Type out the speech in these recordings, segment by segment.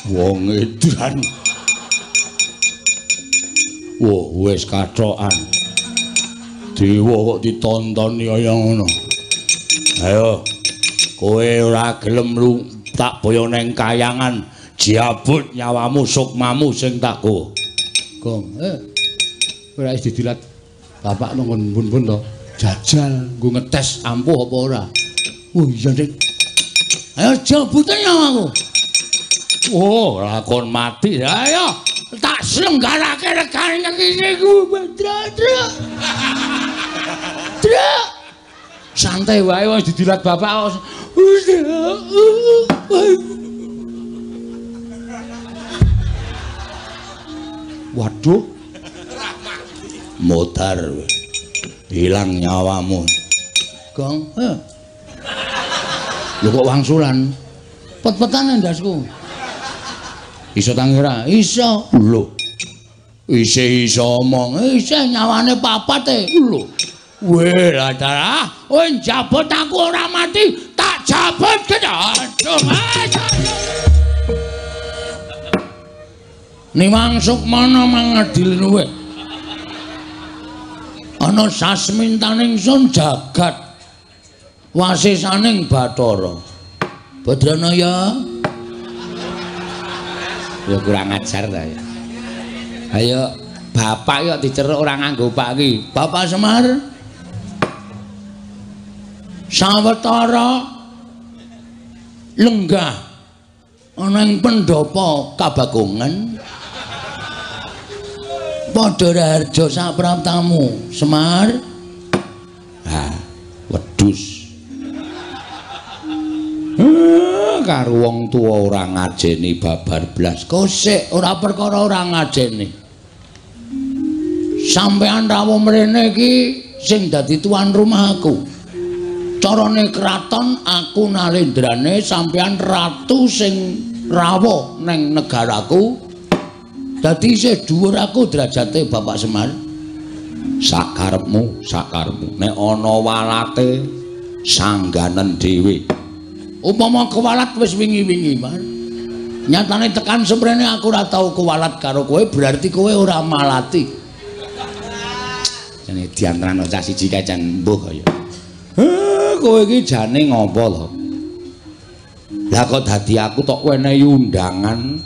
Wong edan. Wah, wis kathokan. Dewa kok ditontoni kaya ngono. Ayo. Kowe ora gelem lu tak boyo neng kayangan, jabut nyawamu sukmamu sing tak go. Gong, ora wis didilat bapak nang pun to. Jajal nggo ngetes ampuh apa ora. Oh iya, Dik. Ayo jabute nyawaku. Oh, lakon mati. Ayo tak slenggarake regane iki ku, Dra. Santai wae wis didilat bapak. Waduh. Modar. Hilang nyawamu. Gong, lho kok wangsulan? Pet-petan ndasku. Iso tangira? Iso. Lho. Iso omong. Iso nyawane papat lho. Weh lah darah, jabut aku ora mati, tak jabut kedadung. Nimang Sukmana mangadil luwe. Ana sasmintaning sun jagat, wasisaning Bathara. Badranaya. Ya kurang ajar ta ya. Ayo bapak yo diceruk ora nganggo Pak iki. Bapak Semar. Sawetara lenggah ana ing pendopo Kabagongan padha harja sapraptamu Semar. Wedhus karo wong tuwa ora ngajeni babar blas kosek ora perkara ora ngajeni sampean rawuh mrene iki sing dadi tuan rumahku. Carane kraton aku nalendrane sampeyan ratu sing rawuh ning negaraku. Dadi isih dhuwur aku derajate Bapak Semar. Sakarepmu. Nek ana walate sangganen dhewe. Upama kewalat wis wingi-wingi, Mas. Nyatane tekan semrene aku ora tau kewalat karo kowe, berarti kowe ora malati. Jane diantarane cah siji kae jan mbuh kaya. Kowe iki jane ngopo to? Lah kok dadi aku tok wenehi undangan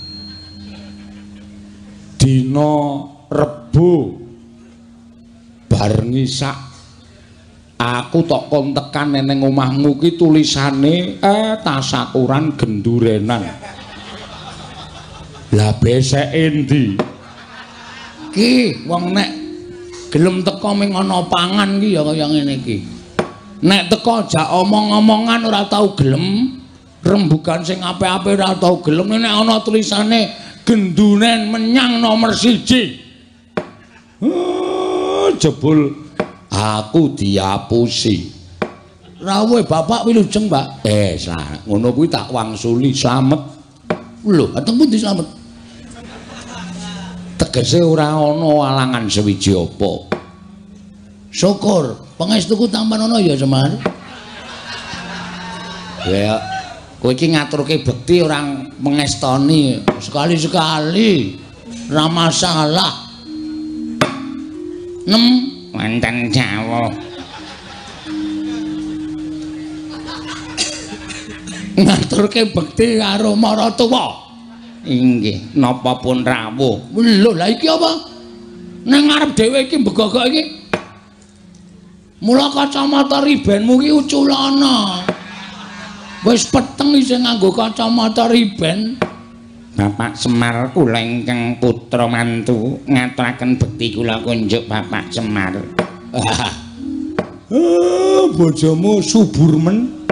dina Rebo bar ngisak aku tok kon tekan ning omahmu ki tulisane tasakuran gendurenan. Lah besek endi? Ki wong nek gelem teko ming ana pangan ki ya kaya ngene iki. Nek teko jak omong-omongan ora tau gelem, rembugan sing apik-apik ora tau gelem. Nek ana tulisane genduren menyang nomor 1. Jebul aku diapusi. Rawuhe bapak wilujeng, Mbak. Ngono kuwi tak wangsuli slamet. Lho, ateng pundi slamet? Tegese ora ana alangan sewiji apa. Syukur, pangestuku tampan ana ya, Semar. Ya, kowe iki ngaturke bekti orang mengestoni sekali-sekali. Ora masalah. 6 wonten Jawa. Ngaturke bekti karo maratuwa. Inggih, napa pun rawuh. Lho, lah iki apa? Nang ngarep dhewe iki mbegogok iki. Mula kacamata ribenmu ki uculana. Wis peteng isih nganggo kacamata riben. Bapak Semar kula ingkang putra mantu ngaturaken bekti kula kunjuk Bapak Semar. Bojomu subur men.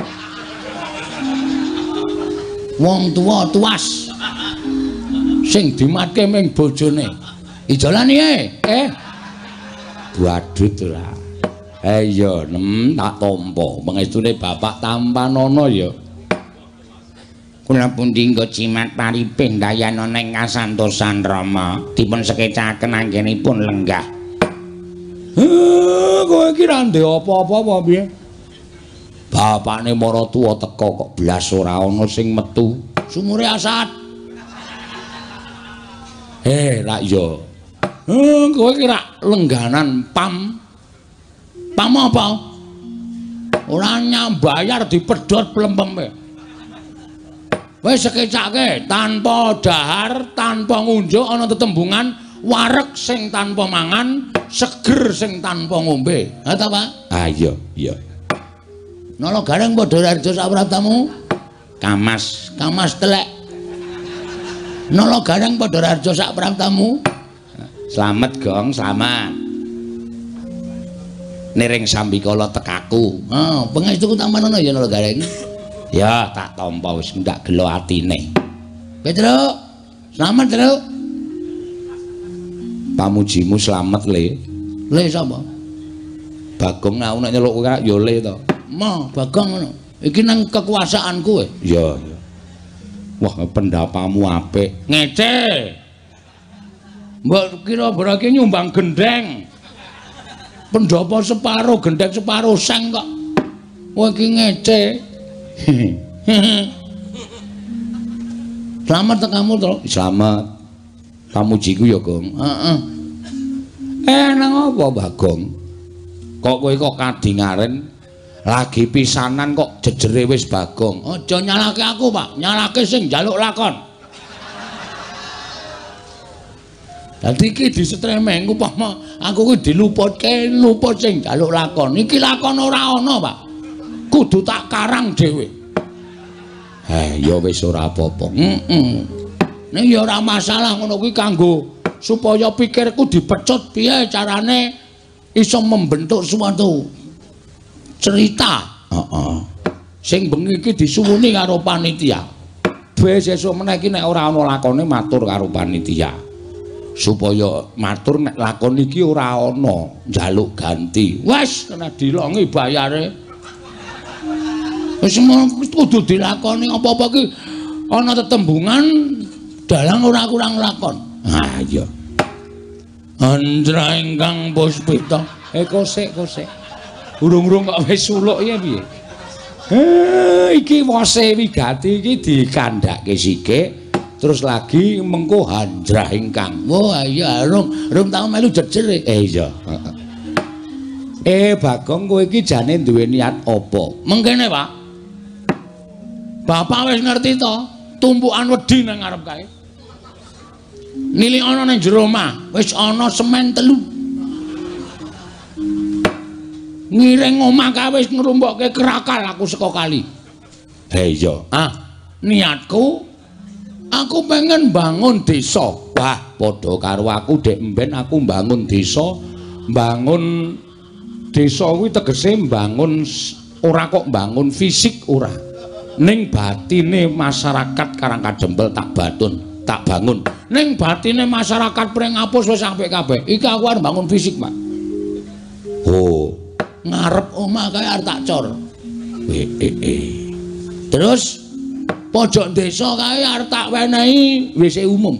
Wong tuwa tuas. Sing dimatke ming bojone. Ijolani Badut ora. Iya, tak tampa. Pangestune bapak tampanana ya. Kula pundi nggo cimat pariping dayana ning kasantosan Rama dipun sekecaken anggenipun lenggah. Kowe iki ra ndek apa-apa apa piye? Bapakne maratuwa teka kok blas ora ana sing metu. Sumure asat. Lak iya. Kowe ki rak lengganan pam. Pam apa? Ora nyambayar dipedhot plempeme. Wis sekecake tanpa dahar, tanpa ngunjuk ana tetembungan wareg sing tanpa mangan, seger sing tanpa ngombe. Ha ta, Pak? Ah iya, iya. Nala gareng padha raja sak praptamu. Kamas, kamas telek. Nala gareng padha raja sak praptamu. Slamet, Gong, slamet. Niring sambikala tekaku. Pangestuku tampanana ya nala gareng. Ya tak tampa wis ndak gelo atine. Petruk, slamet, Truk. Pamujimu slamet, Le. Le sapa? Bagong aku nek nyeluk kowe ya Le to. Mo, Bagong ngono. Iki nang kekuasaanku kowe. Iya, iya. Wah, pendapamu apik. Ngece. Mbok kira berake nyumbang gendeng. Pendapa separo, gendeng separo seng kok. Kowe iki ngece. Selamat tekamu to. Selamat. Pamujiku ya, Gong. Heeh. Nang apa, Bagong? Kok kowe kok kadingaren lagi pisanan kok jejere wis Bagong. Aja nyalake aku, Pak. Nyalake sing njaluk lakon. Dadi iki disetremeng upama aku kuwi diluputke, luput sing njaluk lakon. Iki lakon ora ana, Pak. Kudu tak karang dhewe. Ya wis ora apa-apa. Nek ya ora masalah ngono kuwi kanggo supaya pikirku dipecut piye carane iso membentuk suatu cerita. Sing bengi iki disuwuni karo panitia. Besok meneh iki nek ora ana lakone matur karo panitia. Supaya matur nek lakon iki ora ana, njaluk ganti. Wes kena dilongi bayare. Wis kudu dilakoni apa-apa ki ana tetembungan dalang ora kurang lakon. Ha iya. Andra ingkang puspita. Kosek. Urung-urung kok wis suluk ya piye? Iki wose wigati iki dikandhake sikik terus lagi mengko handrah ingkang. Wah iya rum tau melu jejer. Iya. Bagong kowe iki jane duwe niat apa? Mengkene, Pak. Bapak wis ngerti to, tumpukan wedi nang ngarep kae. Nili ana ning jero omah, wis ana semen 3. Ngiring omah kae wis ngrumbukke kerakal aku saka kali. Iya, niatku aku pengen bangun desa. Wah, padha karo aku dek mben aku bangun desa. Bangun desa kuwi tegese bangun ora kok bangun fisik ora. Ning batine masyarakat Karangkajembel tak bangun. Ning batine masyarakat Pringapus wis apik kabeh. Iki aku arep bangun fisik, Pak. Oh, ngarep omah kae arep tak cor. Terus pojok desa kae arep tak wenehi WC umum.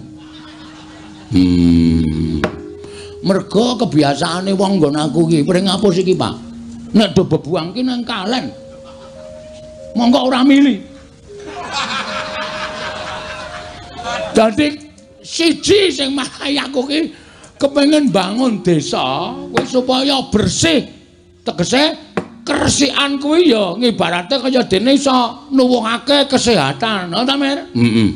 Mergo kebiasaane wong nggon aku iki Pringapus iki, Pak. Nek do bebuang ki nang kalen. Monggo ora milih. Dadi siji sing marai aku ki kepengin bangun desa kuwi supaya bersih. Tegese keresikan kuwi ya ngibarate kaya dene iso nuwuhake kesehatan, ta Mir?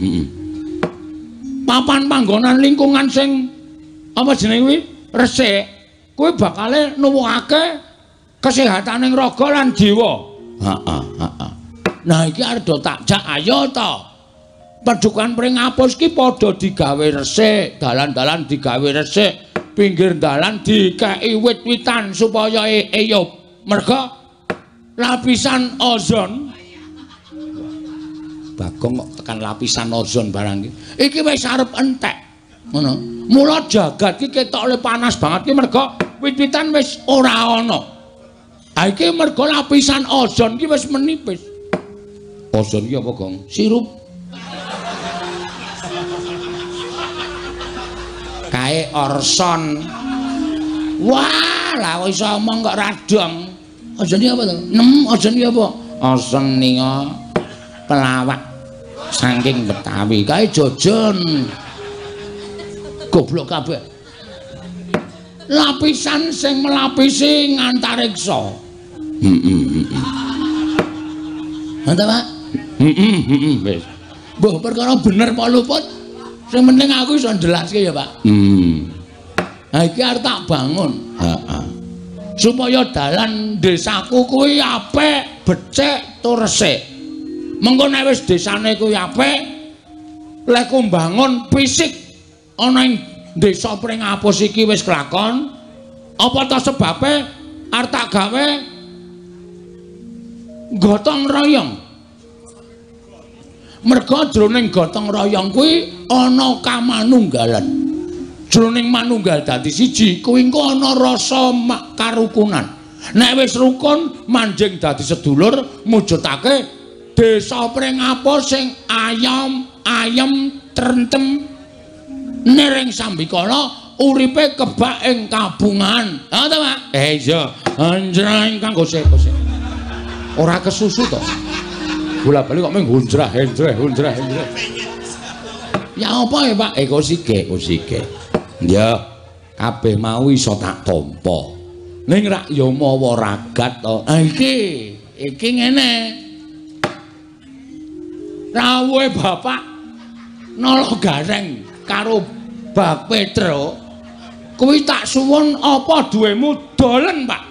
Papan panggonan lingkungan sing apa jenenge kuwi resik kuwi bakale nuwuhake kesehataning raga lan jiwa. Nah iki arep tak jak ayo to. Padukan Pringapus ki padha digawe resik, dalan-dalan digawe resik, pinggir dalan dikeki wit-witan supaya eyup. Merga lapisan ozon. Bagong kok tekan lapisan ozon barang iki. Iki wis arep entek. Ngono. Mula jagat iki ketok le panas banget ki merga wit-witan wis ora ana. Ha iki merga lapisan ozon ki wis menipis. Ozon iki apa, Gong? Sirup. Kae Orson. Wah, lah kok iso omong kok radong. Ozon iki apa to? Ozon iki apa? Ozon nika pelawak saking Betawi. Kae jojon. Goblok kabeh. Lapisan sing melapisi ngantariksa. Mantap, Pak. Wis. Mbah perkara bener Pak Luput. Sing penting aku iso njelaske ya, Pak. Nah iki arep tak bangun. Heeh. Supaya dalan desaku kuwi apik, becik, tur resik. Mengko nek wis desane kuwi apik, lek ku mbangun fisik ana ing desa Pringapus iki wis kelakon, apa ta sebabe arep tak gawe gotong royong. Merga jroning gotong royong kuwi ana kamanunggalan. Jroning manunggal dadi siji kuwi engko ana rasa karukunan. Nek wis rukun manjing dadi sedulur mujudake desa Pringapus sing ayem trentem nering sambikala uripe kebak ing kabungan. Ha ta, Pak? Iya, anjrang kang gosek. Ora kesusu to. Bola-bali kok mung hunjrah. Ya apa ya, Pak? Kosike. Ya, kabeh mau iso tak tampa. Ning rak ya mawa ragat to. Ah iki ngene. Rawuhe bapak nala gareng karo Bak Petro kuwi tak suwun apa duwemu dolen, Pak.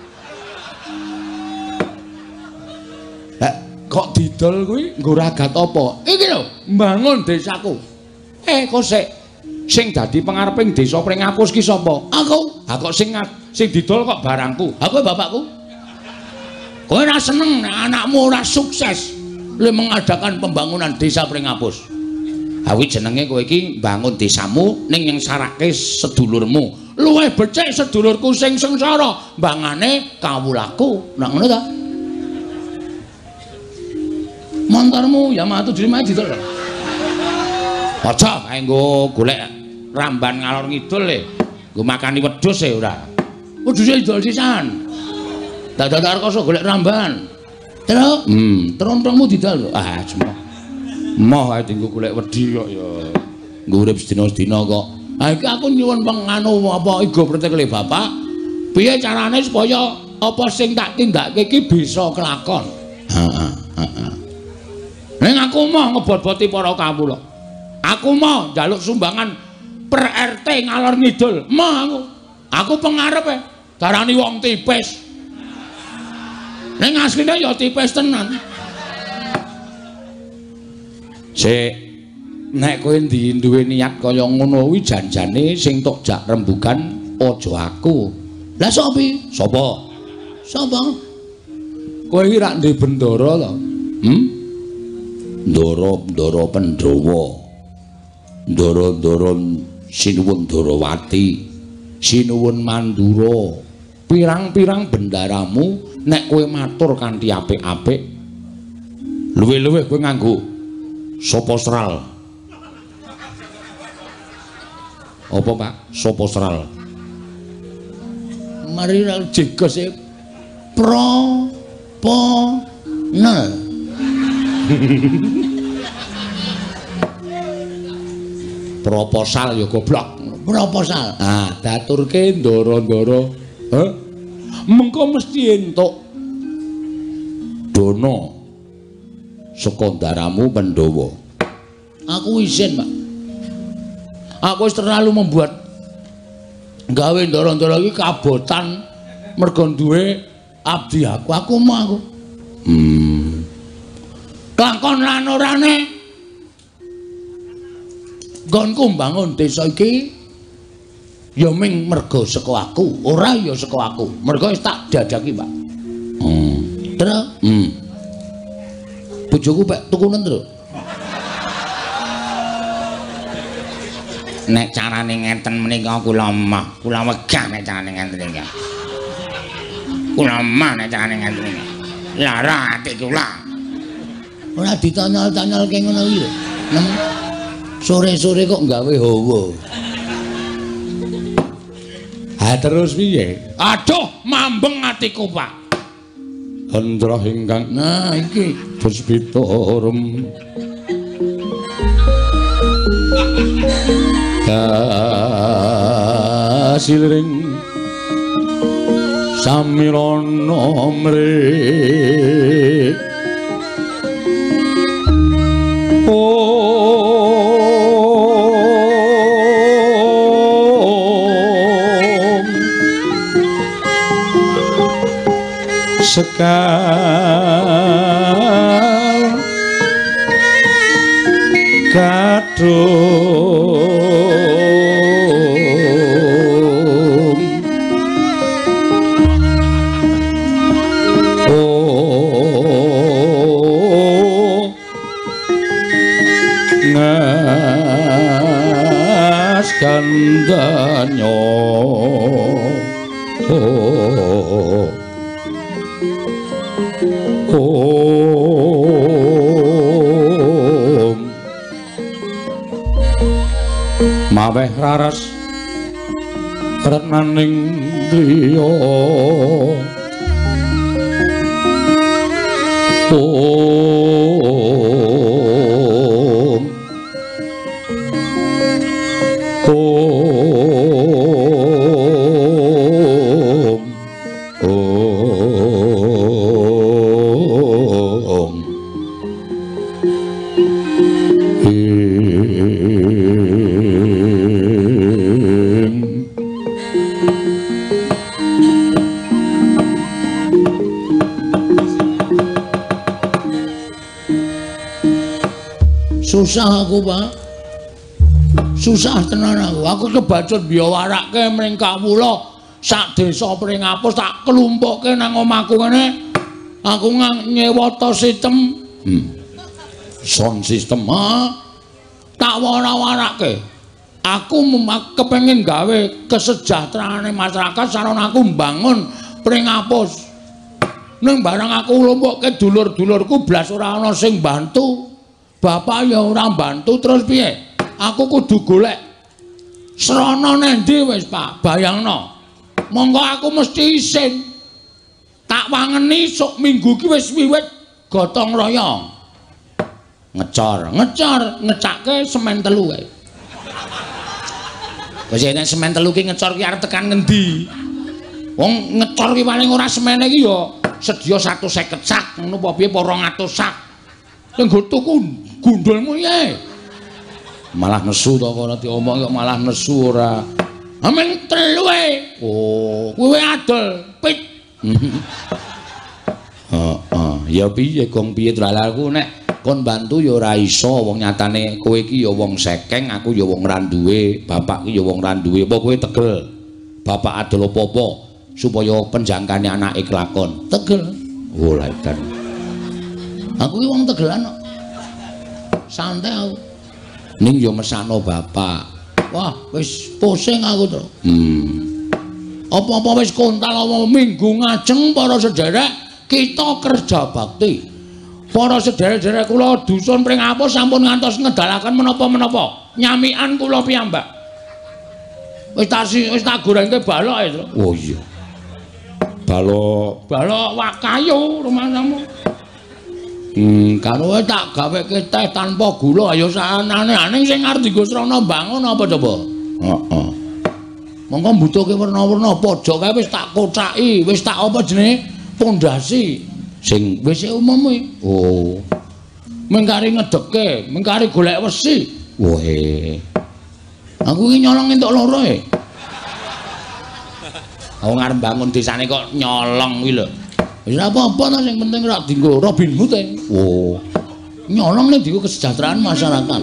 Kok didol kuwi nggo ragat apa? Iki lho, mbangun desaku. Kosek. Sing dadi pengareping desa Pringapus ki sapa? Aku. Ha kok sing didol kok barangku. Ha kowe bapakku. Kowe ora seneng nek anakmu ora sukses le mengadakan pembangunan desa Pringapus. Ha kuwi jenenge kowe iki mbangun desamu ning yang sarake sedulurmu. Luwih becik sedulurku sing sengsara, mbangane kawulaku. Nek ngono ta? Montormu ya matu dirima didol. Aja kanggo golek ramban ngalor ngidul e. Nggo makani wedhus e ora. Wedhuse idol sisan. Dadak arkoso golek ramban. Terus trontongmu didol. Ah, semua. Moh ae dienggo golek wedi kok ya. Nggo urip sedina-sedina kok. Ha iki aku nyuwun penganu apa igo pretekle bapak. Piye carane supaya apa sing tak tindakake iki bisa kelakon. Heeh. Ning aku mau ngebot-boti para kawula. Aku mau njaluk sumbangan per RT ngalor ngidul. Mau aku pengarepe darani wong tipis. Ning asline ya tipis tenan. Sik nek kowe duwe niat kaya ngono kuwi janjane sing tok jak rembugan aja aku. Lah sapa? Sapa? Kowe iki rak ndek bendara to? Ndara Pandhawa. Ndara Sinuwun Darawati, Sinuwun Mandura. Pirang-pirang bendaramu nek kowe matur kanthi apik-apik. Luwih-luwih kowe nganggo sapa sral. Apa, Pak? Sapa sral? Mari jegos e nel. Proposal ya goblok. Proposal. Ah, daturke ndara-ndara. Mengko mesti entuk dana saka ndaramu Pandhawa. Aku izin, Pak. Aku wis terlalu membuat gawe ndara-ndara iki kabotan mergo duwe abdi aku. Aku mau aku. Kelakon lan orane nggonku mbangun desa iki ya ming mergo saka aku, ora ya saka aku. Mergo wis tak dadaki, Pak. Terus? Bojoku pek tukunen terus. Nek carane ngenten menika kula mah, kula wegah nek carane ngenten iki. Kula mah nek carane ngenten iki. Lara ati kula. Ora ditanyal-tanyalke ngono iki lho. Sore-sore kok gawe hawa. Ha terus piye? Aduh, mambeng atiku, Pak. Hendra ingkang nah iki puspita rem. kasiling samirana mrih sekar kadung ngas kandanya maweh raras renaning driya susah aku, Pak. Susah tenan aku. Aku kebacut biya warake mring kawula sak desa Pringapus tak kelumpukke nang omahku kene. Aku nyewa to sistem. Sound system tak wara-warake. Aku kepengin gawe kesejahteraane masyarakat sarana aku mbangun Pringapus. Ning barang aku lumpukke dulur-dulurku blas ora ana sing bantu. Bapak ya ora bantu terus piye? Aku kudu golek srana nendi wis, Pak. Bayangno. Monggo aku mesti isin. Tak wangeni sok minggu ki wis wiwit gotong royong. Ngecor, ngecake semen 3 kae. Wis nek semen 3 ki ngecor ki arep tekan ngendi? Wong ngecor ki paling ora semene ki ya sedia 150 sak, ngono apa piye 200 sak. Sing go tuku gundulmu ya. Malah nesu to ora diomong kok malah nesu ora. Ameng 3 Oh, kuwi adol pit. Ya piye gong piye dalaku nek kon bantu ya ora iso wong nyatane kowe iki ya wong sekeng, aku ya wong ra duwe, bapak ki ya wong ra duwe. Apa kowe tegel? Bapak adol apa-apa supaya penjangkane anake kelakon. Tegel. Oh, lha edan. Aku ki wong tegelan kok. Santai aku. Ning yo mesakno bapak. Wah, wis pusing aku to. Apa-apa wis kontal apa minggu ngajeng para sederek kita kerja bakti. Para sederek-sederek kula dusun Pringapus sampun ngantos ngedalaken menapa-menapa. Nyamikan kula piyambak. Wis tak gorengke balok to. Oh iya. Balok wakayu rumahmu. Karo tak gaweke teh tanpa gula ya sanane aning sing arep dienggo srana bangun apa coba? Heeh. Monggo mbutuhke werna-werna pojok kae wis tak kocaki, wis tak apa jenenge? Pondasi sing wis umum kuwi. Oh. Mengkari ngedekke, mengkari golek wesi. Woe. Aku iki nyolong entuk loro e. Aku ngarep bangun desane kok nyolong kuwi lho. Wis apa-apa ta sing penting rak dienggo Robin Hood e. Oh. Nyolong nek dienggo kesejahteraan masyarakat.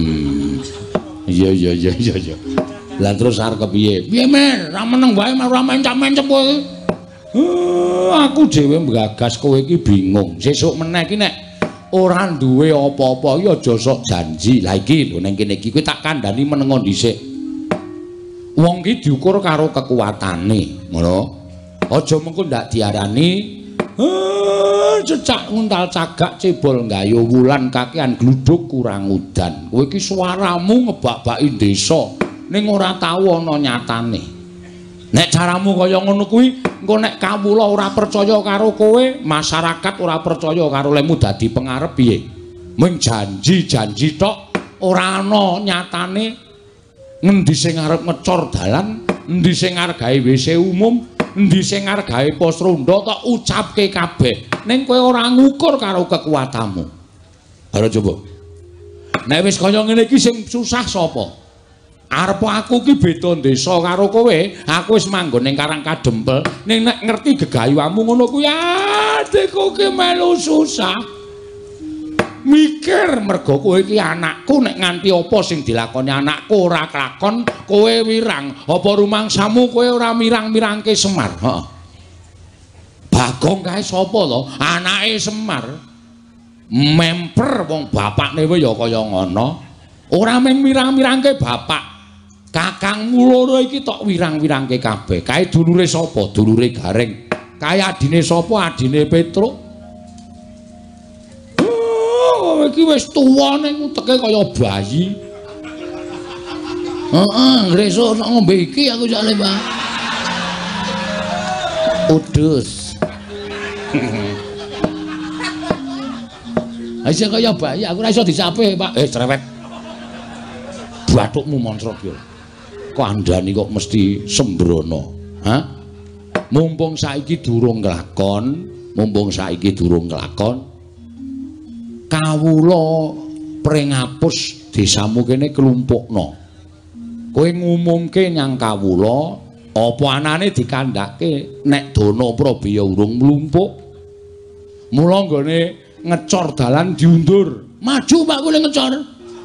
Iya. Lah terus arep kepiye? Piye men? Ra meneng wae ora mencap-mencep kowe. Aku dhewe mgagas kowe iki bingung. Sesuk meneh iki nek ora duwe apa-apa ya aja sok janji. Lah iki lho ning kene iki kowe tak kandhani menengo dhisik. Wong iki diukur karo kekuatane, ngono. Aja mengko ndak diarani cecak nguntal cagak cebol nggayo wulan kakean gluduk kurang udan. Kowe iki suaramu ngebak-baki desa ning ora tau ana nyatane. Nek caramu kaya ngono kuwi, engko nek kawula ora percaya karo kowe, masyarakat ora percaya karo lemu dadi pengarep piye? Mung janji-janji tok, ora ana nyatane. Ngendi sing arep ngecor dalan, endi sing arep gawe WC umum, endi sing arep gawe pos ronda tok ucapke kabeh. Ning kowe ora ngukur karo kekuatanmu. Ayo coba. Nek wis kaya ngene iki sing susah sapa? Arep aku ki beda desa karo kowe, aku wis manggon ning Karang Kadempel, ning nek ngerti gegayuhanmu ngono kuwi adekku ki melu susah. Mikir mergo kowe iki anakku nek nganti apa sing dilakoni anakku ora kelakon kowe wirang apa rumangsamu kowe ora mirang-mirangke Semar. Heeh. Bagong kae sapa to? Anake Semar. Memper wong bapakne wae ya kaya ngono. Ora mung mirang-mirangke bapak. Kakangmu loro iki tok wirang-wirangke kabeh. Kae dulure sapa? Dulure Gareng. Kae adine sapa? Adine Petruk. Iki wis tuwa ning uteke kaya bayi. Heeh, ngresuk nek ngombe iki aku jane, Pak. Udus. Aja kaya bayi, aku ora iso dicape, Pak. Cerewet. Bathukmu moncrot yo. Kandhani kok mesti sembrono. Hah? Mumpung saiki durung nglakon, kawula prengapus desamu kene kelumpukna. Kowe ngumumke nyang kawula apa anane dikandhake nek Dana Prabaya urung mlumpuk. Mula nggone ngecor dalan diundur. Maju Pak kowe ngecor.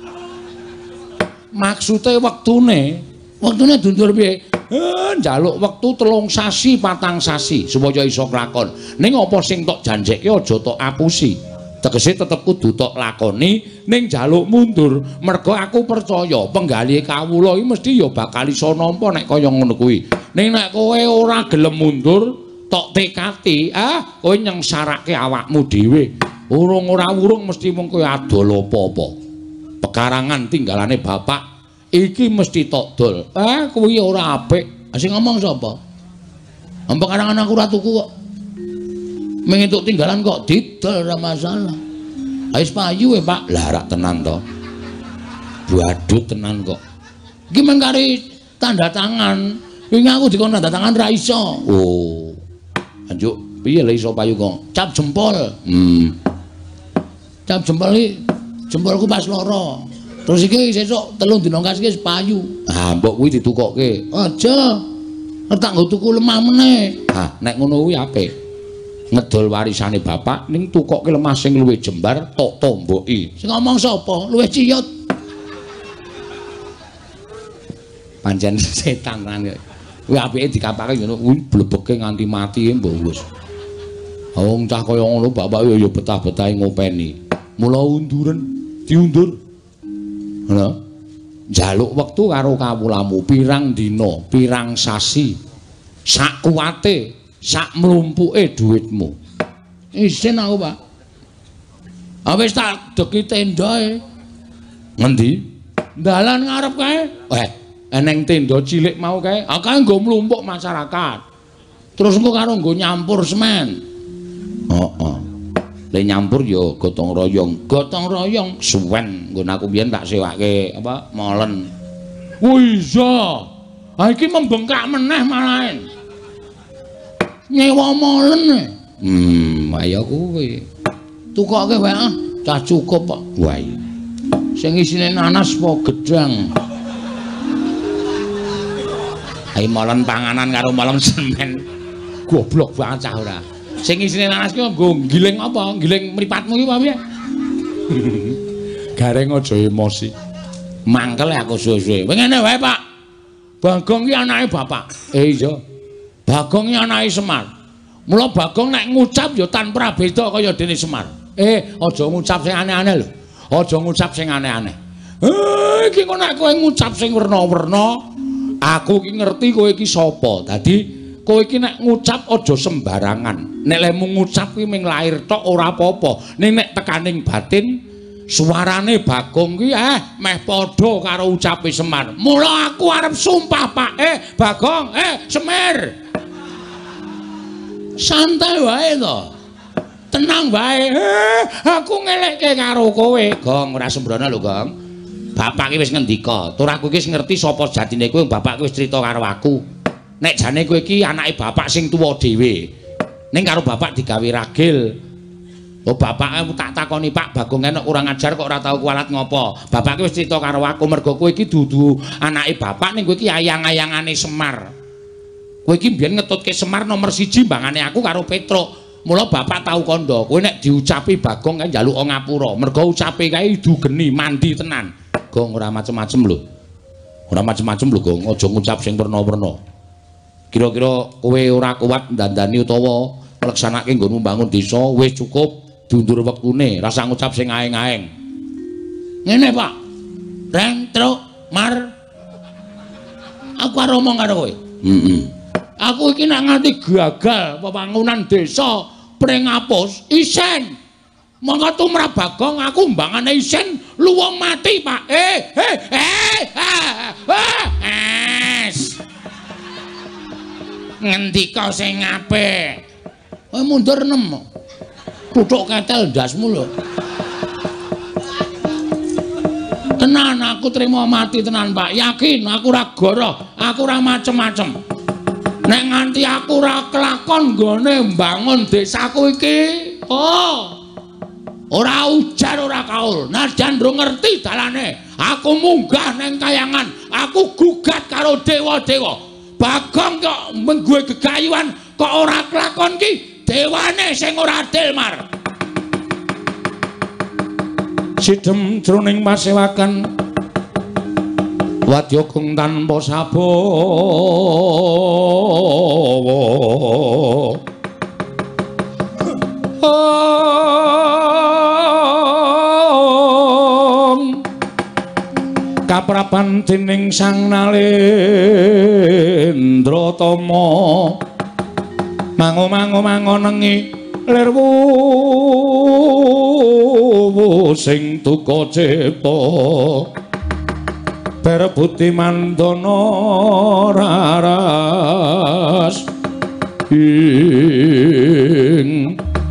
Maksude wektune diundur piye? Njaluk wektu 3 sasi 4 sasi supaya iso klakon. Ning apa sing tok janjekke aja tok apusi. Tegese tetep kudu tok lakoni ning njaluk mundur mergo aku percaya penggali kawula iki mesti ya bakal iso nampa nek kaya ngono kuwi. Ning nek kowe ora gelem mundur tok tekati, kowe nyengsarake awakmu dhewe. Urung-ora-urung mesti mung kowe adol apa-apa. Pekarangan tinggalane bapak iki mesti tok dol. Kuwi ora apik. Sing ngomong sapa? Pekarangan aku ora tuku kok. Mengentuk tinggalan kok didol ora masalah. Wis payu Pak. Lah rak tenan to. Badut tenan kok. Iki mung kari tanda tangan. Wingi aku dikon tanda tangan ra iso. Oh. Anjuk piye lho iso payu kok? Cap jempol. Cap jempol iki jempolku pas loro. Terus iki sesuk 3 dina kasih wis payu. Mbok kuwi ditukokke. Aja. Tak nggo tuku lemah meneh. Nek ngono kuwi apik. Ngedol warisane bapak ning tukokke lemah sing luwih jembar tok tomboki. Sing ngomong sapa? Luwih ciyut. Pancen setan kan. Kuwi apike dikapake ngono kuwi blebeke nganti mati mbok wis. Wong cah kaya ngono bapak ya betah-betahe ngopeni. Mula diundur. Ngono. Njaluk wektu karo kawulamu pirang dina, pirang sasi. Sak kuwate sak mlumpuke dhuwitmu. Isin aku, Pak. Wis tak deki tendae. Ngendi? Dalan ngarep kae. Eneng tenda cilik mau kae. Kae nggo mlumpuk masyarakat. Terus engko karo nggo nyampur semen. Heeh. Le nyampur ya gotong royong suwen. Nggon aku biyen tak sewake apa molen. Wisa. Iki membengkak meneh malahan. Nyewa molen. Ayo kuwi. Tukoke wae cah cukup kok. Wah iya. Sing isine nanas apa gedang. Ayo molen panganan karo molen semen. Goblok banget cah ora. Sing isine nanas ki nggo giling apa? Giling mripatmu iki apa piye? Gareng aja emosi. Mangkel aku suwe-suwe. Ngene wae, Pak. Bagong ki anake bapak. Iya. Bagong iki anake Semar. Mula Bagong nek ngucap ya tanpa beda kaya dene Semar. Aja ngucap sing aneh-aneh lho. Aja ngucap sing aneh-aneh. Iki kok nek kowe ngucap sing werna-werna, aku ki ngerti kowe iki sapa. Dadi kowe iki nek ngucap aja sembarangan. Nek lemu ngucap kuwi ming lair tok ora apa-apa. Ning nek tekaning batin suarane Bagong ki meh padha karo ucape Semar. Mula aku arep sumpah, Pak. Bagong, Semar. Santai wae to. Tenang wae. Aku ngelekke karo kowe. Gong ora sembrono lho, Gong. Bapak ki wis ngendika, tur aku ki wis ngerti sapa jatine kowe, bapak ki wis crita karo aku. Nek jane kowe iki anake bapak sing tuwa dhewe. Ning karo bapak digawe ragil. Oh bapak tak takoni Pak Bagong enek kurang ajar kok ora tau kualat ngopo. Bapak ki wis crita karo aku mergo kowe iki dudu anake bapak ning kowe iki ayang-ayangane Semar. Kowe iki mbiyen ngetutke Semar nomor 1 mbangane aku karo Petruk. Mula bapak tau kandha, kowe nek diucapi Bagong kan njaluk ngapura. Mergo ucape kae dugeni mandi tenan. Gong ora macem-macem lho. Ora macem-macem lho Gong, aja ngucap sing werna-werna. Kira-kira kowe ora kuat ndandani utawa ngleksanake nggonmu mbangun desa wis cukup diundur wektune, rasa ngucap sing aeng-aeng. Ngene, Pak. Reng truk Mar. Aku arep ngomong karo kowe. Aku iki nek nganti gagal pembangunan desa Pringapus isen. Monggo tumrap Bagong aku mbangane isen luwung mati, Pak. Ngendika sing apik. Kowe mundur nem. Tutuk ketel ndasmu lho. Tenan aku trimo mati tenan, Pak. Yakin aku ora goroh, aku ora macem-macem. Nek nganti aku ora kelakon nggone mbangun desaku iki, ora ujar ora kaul. Najan ndro ngerti dalane, aku munggah neng kayangan, aku gugat karo dewa-dewa. Bagong kok mengguwe gegayuhan kok ora kelakon ki, dewane sing ora adil, Mar. Sidhem jroning pasewakan Wadya Gong tanpa sabawa. Kapraban dening Sang Nalendratama mango-mango-mangonengi lerwu sing duka cipta berebuti mandana raras ing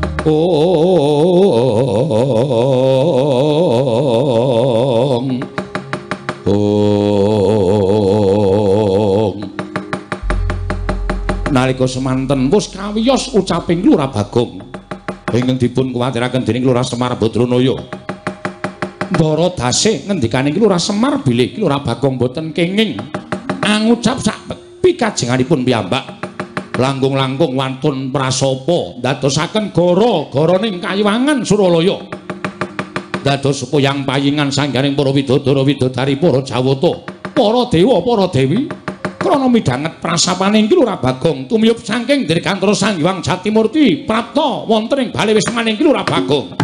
nalika semanten wis kawiyos ucaping Lurah Bagong ingkang dipun kuwatiraken dening Lurah Semar Badranaya. Ndara dasih ngendikaning Lurah Semar bilih Lurah Bagong boten kenging angucap sak pikajenganipun piyambak. Langkung-langkung wantun prasapa ndadosaken gara-garaning Kayiwangan Suralaya. Dados supayang payingan sanggaring para widodara-widodari para Jawata, para dewa, para dewi krana midhanget prasapaning Lurah Bagong tumiyup saking Dirgantara Sang Hyang Jatimurti prapta wonten ing bale wismaning Lurah Bagong.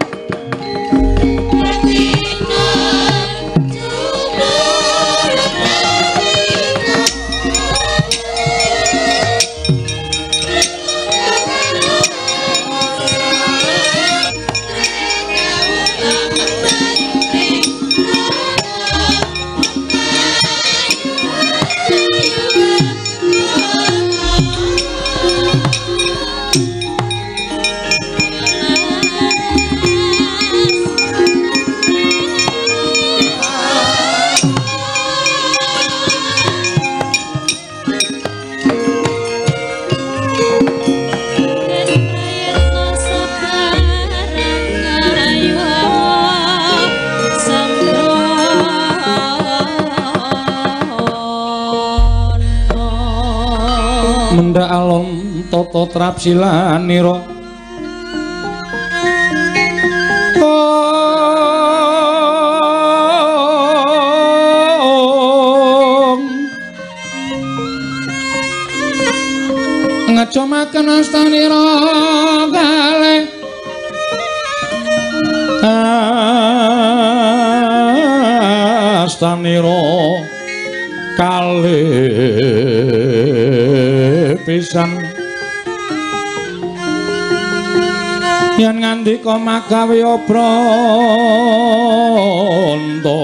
Mendak alon tata trapsilanira ngacomaken astanira kalih astanira kalih pisan yen ngandika magawe Branta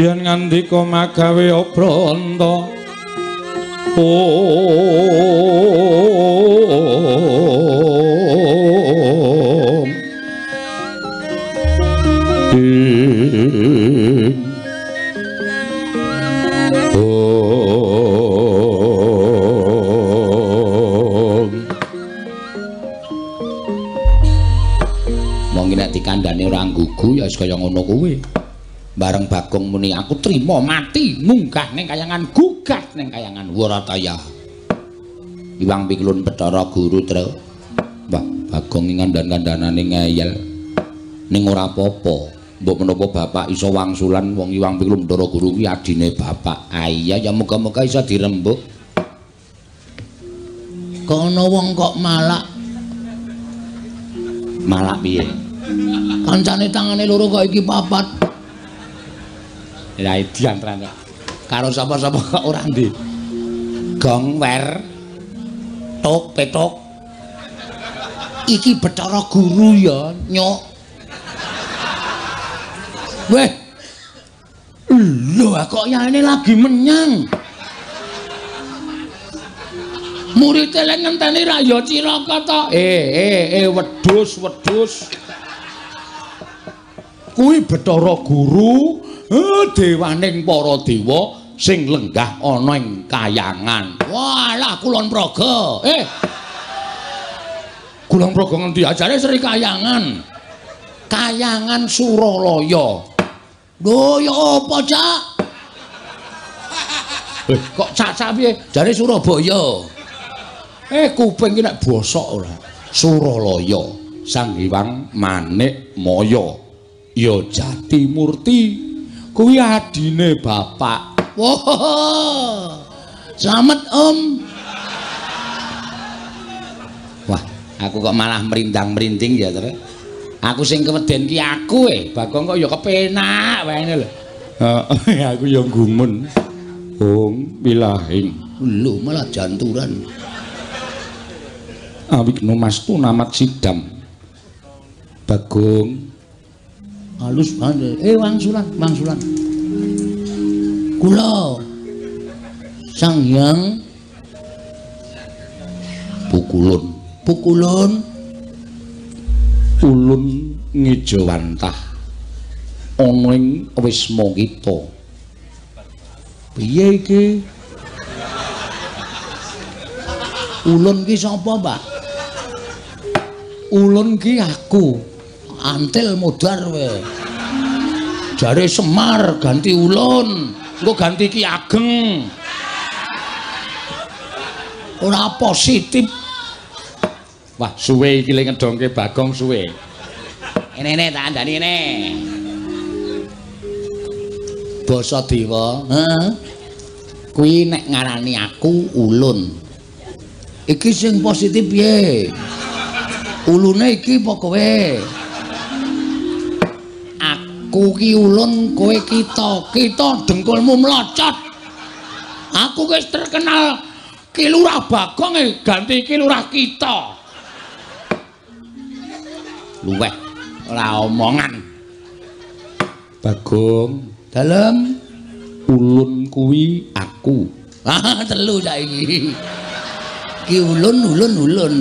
yen ngandika magawe Obranta dikandani ora nggugu ya wis kaya ngono kuwi. Bareng Bagong muni aku trima mati munggah ning kayangan gugat ning kayangan Warataya. Iwang Pikulun Bathara Guru Tra. Wah, Bagong ngandhan-kandhanane ngeyel. Ning ora apa-apa. Mbok menapa bapak iso wangsulan wong Iwang Pikulun Bathara Guru kuwi adine bapak. Ah iya ya muga-muga iso dirembuk. Kono wong kok malak. Malak piye? Kancane tangane loro kok iki papat. Ya diantran karo sapa-sapa kok ora ndi. Gong wer. Tok petok. Iki Bathara Guru ya, Nyok. Weh. Lho kok yaene lagi menyang. Murid elek ngenteni ra ya Ciraka to. Wedhus. Kuwi Bathara Guru, dewaning para dewa sing lenggah ana ing kayangan. Walah Kulon Praga. Kulon Praga ngendi ajare Sri Kayangan. Kayangan Suralaya. Lho ya apa, Cak? Kok Cak piye? Jare Surabaya. Kuping ki nek bosok ora. Suralaya, Sang Hyang Manik Maya. Ya Jatimurti kuwi adine bapak. Wah. Slamet Om. Wah, aku kok malah merindang-merinding ya, Tre. Aku sing keweden ki aku Bagong kok ya kepenak wae lho. Heeh, aku ya gumun. Om Wilahing. Lho, malah janturan. Awikna mastu namat sidam. Bagong halus banget. Wangsulan. Kula Sang Hyang Pukulun ulun ngejawantah ana ing wisma kita. Piye iki? Ulun ki sapa, Mbak? Ulun ki aku. Antil modar we. Jare Semar ganti Ulun, engko ganti Ki Ageng. Ora positif. Wah, suwe iki le ngedongke Bagong suwe. Ngene tak andani ngene. Basa Dewa, kuwi nek ngarani aku Ulun. Iki sing positif piye? Ulune iki apa kowe? Aku ki Ulun, kowe kita dengkulmu mlocot. Aku wis terkenal Ki Lurah Bagong ganti Ki Lurah kita. Luweh ora omongan. Bagong, dalem Ulun kuwi aku. Telu saiki. Ki Ulun.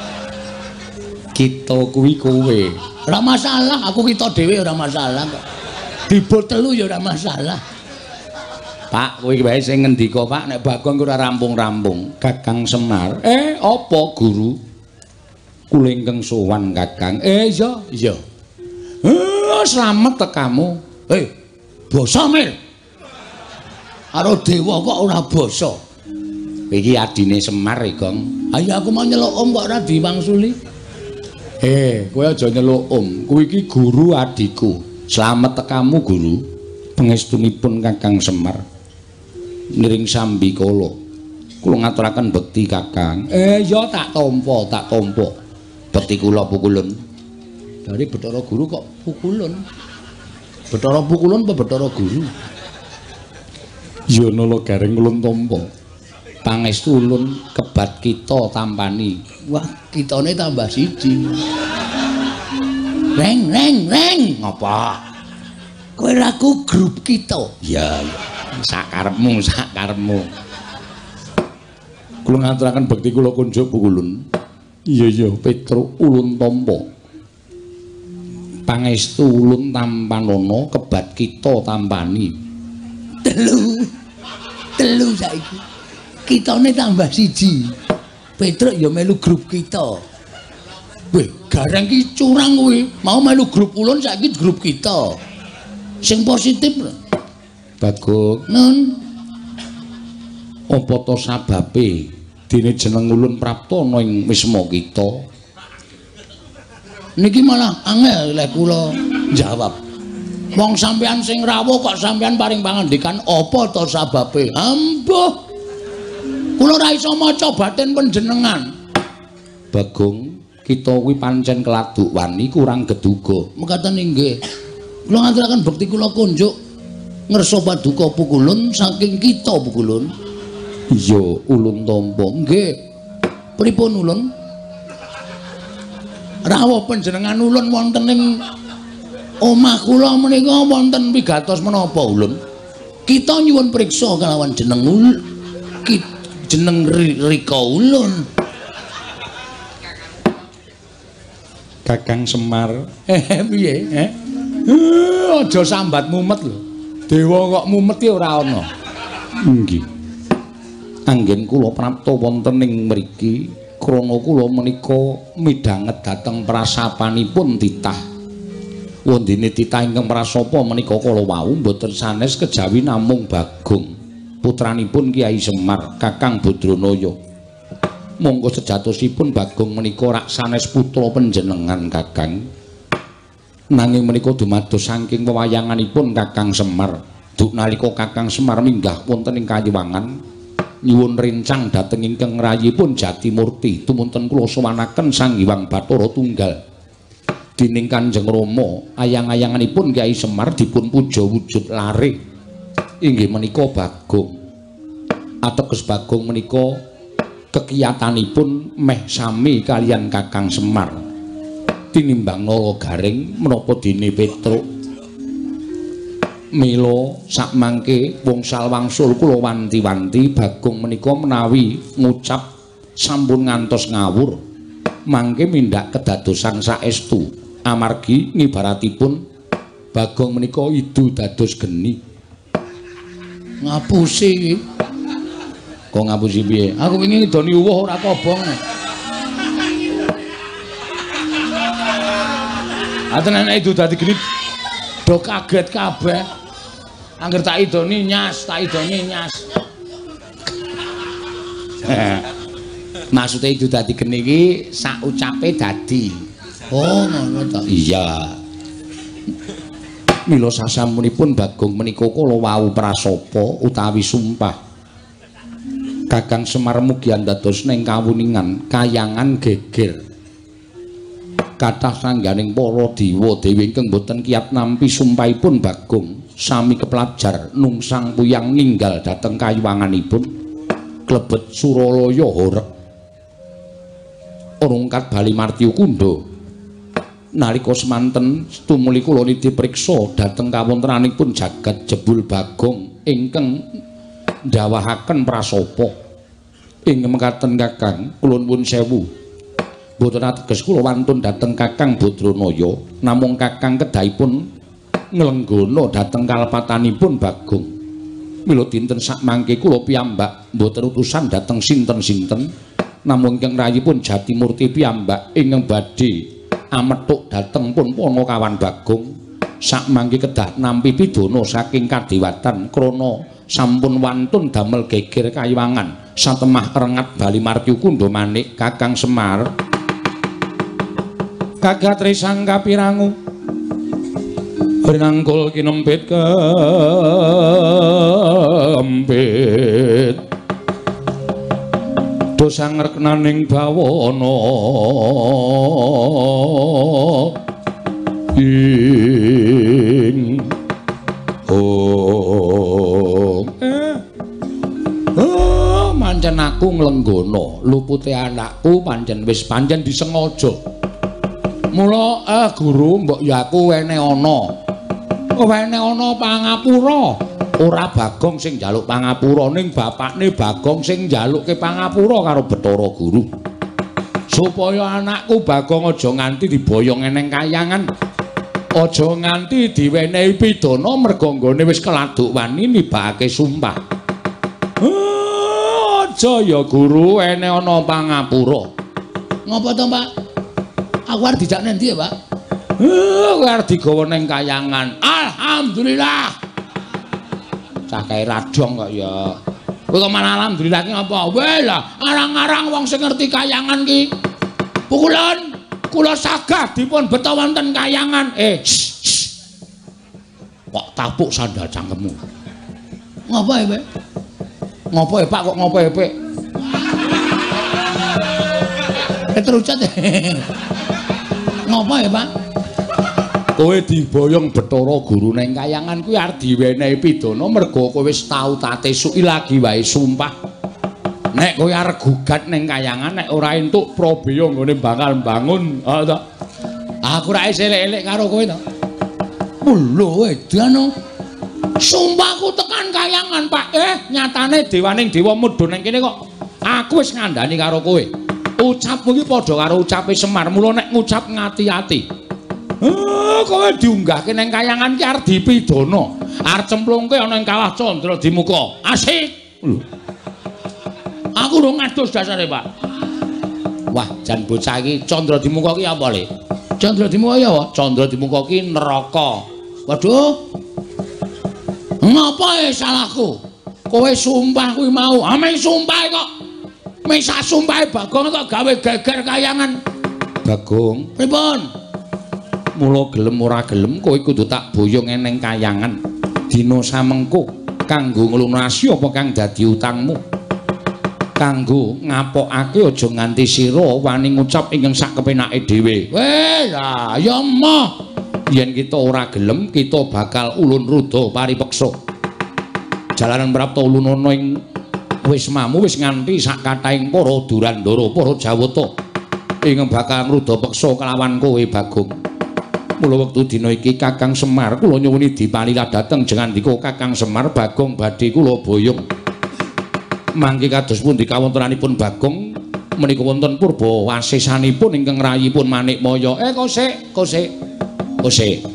Kita kuwi kowe. Ora masalah, aku kita dhewe ora masalah kok. Dibut telu ya ora masalah. Pak, kowe iki wae sing ngendika, Pak, nek Bagong ora rampung-rampung. Kakang Semar. Apa Guru? Kula ingkang sowan Kakang. Iya. Slamet tekamu. Basa Mil. Karo dewa kok ora basa. Iki adine Semar, Gong. Ayo aku mau nyeluk Om kok ora diwangsuli. Kowe aja nyeluk Om. Kuwi iki guru adikku. Slamet tekamu, Guru. Pangestunipun Kakang Semar. Niring sambikala. Kula ngaturaken bekti Kakang. Ya tak tampa. Bekti kula Pukulun. Dari Bathara Guru kok Pukulun. Bathara Pukulun apa Bathara Guru? Ya nala gareng ulun tampa. Pangestu ulun kebat kita tampani. Wah, kitane tambah siji. Reng. Ngapa? Kowe raku grup kita. Ya, sakarepmu. Kula ngaturaken bekti kula kunjuk Pukulun. Iya, Petruk Ulun Tampa. Pangestu Ulun Tampanana kebat kita tampani. Telu saiki. Kitane tambah siji. Petruk ya melu grup kita. Weh, gareng ki curang kuwi. Mau melu grup Ulun saiki grup kita. Sing positif. Bagus. Nun. Apa to sababe dene jeneng Ulun praptana ing wisma kita? Niki malah angel lek kula jawab. Wong sampean sing rawuh kok sampean paring pangandikan apa to sababe? Ambuh. Kula ora iso maca batin panjenengan. Bagong, kita kuwi pancen keladuk wani kurang geduga. Mekaten inggih. Kula ngaturaken bekti kula kunjuk ngersa paduka Pukulun saking kita Pukulun. Iya, Ulun Tampa. Nggih. Pripun Ulun? Rawuh panjenengan Ulun wonten ing omah kula menika wonten wigatos menapa Ulun? Kita nyuwun priksa kalawan jeneng jeneng Rika Ulun. Kakang Semar. Piye? Aja sambat mumet lho. Dewa kok mumet ya ora ana. Nggih. Anggen kula prapta wonten ing mriki krana kula menika midhanget dhateng prasapanipun titah. Wondene titah ingkang prasapa menika kala wau mboten sanes kejawi namung Bagong, putranipun Kyai Semar, Kakang Badranaya. Monggo sejatosipun Bagong menika rak sanes putra panjenengan Kakang. Nanging menika dumados saking wewayanganipun Kakang Semar. Duk nalika Kakang Semar minggah wonten ing Kayiwangan, nyuwun rencang dhateng ingkang rayipun Jatimurti tumunten kula sowanaken Sang Hyang Bathara Tunggal. Dening Kanjeng Rama ayang-ayanganipun Kyai Semar dipun puja wujud lare. Inggih menika Bagong. Ateges Bagong menika kekiyatanipun meh sami kalian Kakang Semar. Tinimbang Nala Garing menapa dene Petruk mila sakmangke wungsal wangsul kula wanti-wanti Bagong menika menawi ngucap sampun ngantos ngawur mangke mindak kedadosan saestu amargi ngibaratipun Bagong menika idu dados geni. Ngapusi kok ngapusi piye? Aku wingi ngidoni uwuh ora kobong. Atenan idu dadi geni do kaget kabeh. Angger tak idoni nyas. Maksude idu dadi geni iki sak ucape dadi. Oh, ngono ta. Iya. Mila sasampunipun Bagong menika kala wau prasapa utawi sumpah. Kakang Semar mugi dados ning kawuningan kayangan geger. Kathah sangganing para dewa dewi ingkang boten kiyat nampi sumpahipun Bagong sami kepelajar nungsang puyang ninggal dhateng kayiwanganipun klebet Suralaya horeg rungkat bali Martya Kunda. Nalika semanten tumuli kula niti priksa dhateng kawontenanipun jagat jebul Bagong ingkang ndawahaken prasapa. Ing mekaten Kakang kula nuwun sewu. Boten ateges kula wantun dhateng Kakang Badranaya, namung Kakang kedahipun nglenggono dhateng kalepatanipun Bagong. Mila dinten sakmangke kula piyambak mboten utusan dhateng sinten-sinten, namung ingkang rayipun Jatimurti piyambak ingkang badhe amethuk dhateng pun Panakawan Bagong. Sakmangke kedah nampi pidana saking kadewatan krana sampun wantun damel geger Kayiwangan satemah rengat bali Martya Kunda manik Kakang Semar. Kagatri sang kapirangu rinangkul kinempit kempit dosang reknaning bawana ing pancen aku nglenggono lupute anakku pancen wis pancen disengaja. Mula guru mbok ya aku wene ana. Wene ana pangapura. Ora Bagong sing njaluk pangapura ning bapakne Bagong sing njalukke pangapura karo Bathara Guru. Supaya anakku Bagong aja nganti diboyong eneng kayangan. Aja nganti diwenehi pidana merga nggone wis keladuk wani nibakake sumpah. Aja ya Guru ene ana pangapura. Ngapa to, Pak? Aku arep dijak nang ndi ya, Pak? Kowe arep digawa ning kayangan. Alhamdulillah. Cah kae radong kok ya. Kowe kok malah alhamdulillah ki apa? Weh lah, arang-arang wong sing ngerti kayangan ki. Pukulan kula sagah dipun beta wonten kayangan. Kok tapuk sandal cangkemmu. Ngapa ya, Pak? Ngapa ya, Pak? Kok ngapa ya, Pak? Terucat. Ngapa ya, Pak? Kowe diboyong Bathara Guru ning kayangan kuwi arep diwenehi pidana merga kowe wis tau tatesuki lagi wae sumpah. Nek kowe arep gugat ning kayangan nek ora entuk Prabeya nggone bakal bangun. Aku ra elek-elek karo kowe to. Lho, edan. Sumpahku tekan kayangan, Pak. Nyatane dewaning dewa mudhun ning kene kok. Aku wis ngandani karo kowe. Ucapmu iki padha karo ucape Semar. Mula nek ngucap ngati-ati. Kowe diunggahke ning kayangan ki arep dipidana. Arep cemplungke ana ing kawah Candra Dimuka. Asik. Aku ora ngadus dasare, Pak. Wah, jan bocah iki Candra Dimuka ki apa, Le? Candra Dimuka ya apa? Candra Dimuka ki neraka. Waduh. Ngapa salahku? Kowe sumpah kuwi mau. Ameng sumpah kok. Ming sak sumpahe Bagong kok gawe geger kayangan. Bagong, pripun? Mula gelem ora gelem kowe kudu tak boyong eneng kayangan. Dina samengko kanggo nglunasi apa kang dadi utangmu. Kanggo ngapokake aja nganti sira wani ngucap ingkang sak kepenake dhewe. Weh, lah ya moh. Yen kita ora gelem, kita bakal ulun ruda paripeksa. Jalanan prapta ulunana ing wismamu wis nganti sak kathahing para Durandara, para Jawata ingkang bakal ngruda peksa kelawan kowe Bagong. Mula wektu dina iki Kakang Semar kula nyuwuni dipalila dhateng jengandika Kakang Semar Bagong badhe kula boyong. Mangke kados pundi kawontenanipun Bagong menika wonten purba wasesanipun ingkang rayipun Manikmaya. Kosek.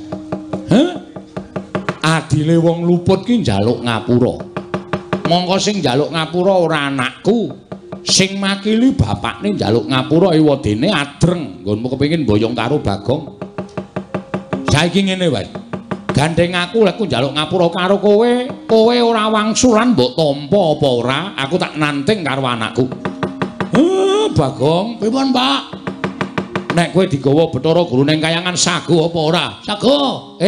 Adile wong luput ki njaluk ngapura. Mongko sing njaluk ngapura ora anakku. Sing makili bapakne njaluk ngapura ewadene adreng. Nggonmu kepengin boyong karo Bagong. Saiki ngene wae. Gandeng aku lek ku njaluk ngapura karo kowe, kowe ora wangsulan mbok tampa apa ora, aku tak nanting karo anakku. Bagong, pripun, Pak? Nek kowe digawa Bathara Guru ning kayangan sago apa ora? Sago.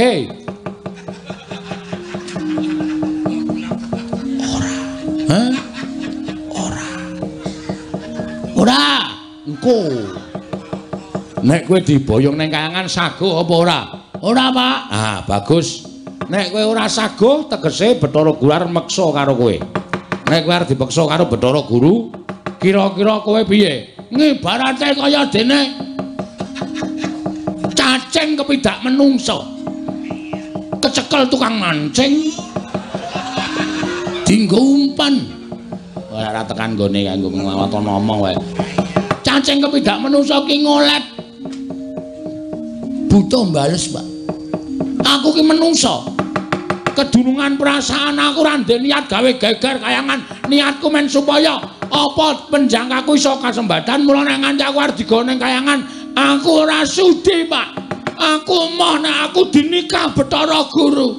Ora. Engko. Nek kowe diboyong ning kayangan sago apa ora? Ora, Pak. Ah, bagus. Nek kowe ora sago, tegese Bathara Guru arep meksa karo kowe. Nek kowe arep dipeksa karo Bathara Guru, kira-kira kowe piye? Ngibarate kaya dene cacing kepidak menungso. Kecekel tukang mancing. Dinggo umpan. Ora tekan nggone kanggo nglawan ngomong wae. Cacing kepidak menungso ki ngolet. Butuh bales, Pak. Aku ki menungso. Kedunungan perasaan aku ora ndek niat gawe geger kayangan. Niatku men supaya apa penjangkaku iso kasembadan mula nek nganti aku arep digawa ning kayangan, aku ora sudi, Pak. Aku moh nek aku dinikah Bathara Guru.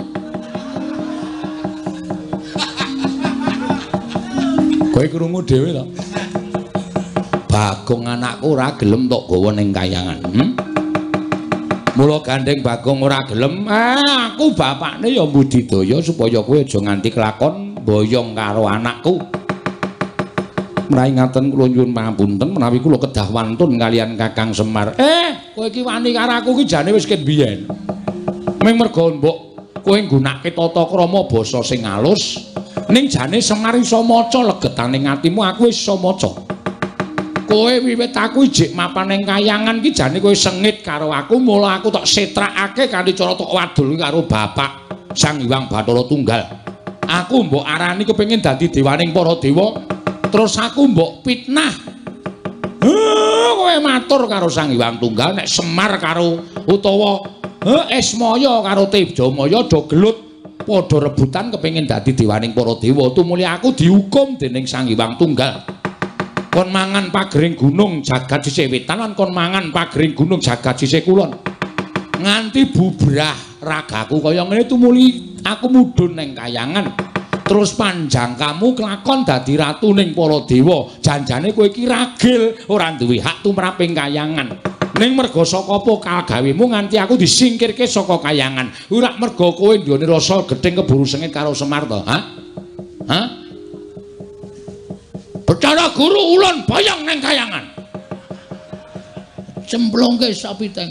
Kowe krungu dhewe to. Bagong anakku ora gelem tok gawa ning kayangan. Mula gandeng Bagong ora gelem, aku bapakne ya mbudidaya supaya kowe aja nganti kelakon boyong karo anakku. Menawi ngaten kula nyuwun pangapunten menawi kula kedah wantun kalian Kakang Semar. Kowe iki wani karo aku ki jane wis ket biyen. Ming merga mbok kowe nggunakake tata krama basa sing alus, ning jane Semar iso maca legetaning atimu aku wis iso maca. Kowe wiwit aku ijik mapan ning kayangan ki jane kowe sengit karo aku, mula aku tok setrakake kanthi cara tok wadul karo Bapak Sang Hyang Bathara Tunggal. Aku mbok arani kepengin dadi dewaning para dewa, terus aku mbok fitnah. Kowe matur karo Sang Hyang Tunggal nek Semar karo utawa Esmaya karo Tejamaya do gelut padha rebutan kepengin dadi dewaning para dewa. Tumuli aku dihukum dening Sang Hyang Tunggal. Kon mangan pagering gunung jagat sisih wetan lan kon mangan pagering gunung jagat sisih kulon. Nganti bubrah ragaku kaya ngene tumuli aku mudhun ning kayangan. Terus panjang kamu kelakon dadi ratu ning para dewa. Janjane kowe iki ragil ora duwe hak tumraping kayangan. Ning merga saka apa kalgawemu nganti aku disingkirke saka kayangan. Ora merga kowe nduweni rasa gething keburu sengit karo Semar to, ha? Hah? Betara guru ulun bayang neng kayangan. Cemplungke sapiteng.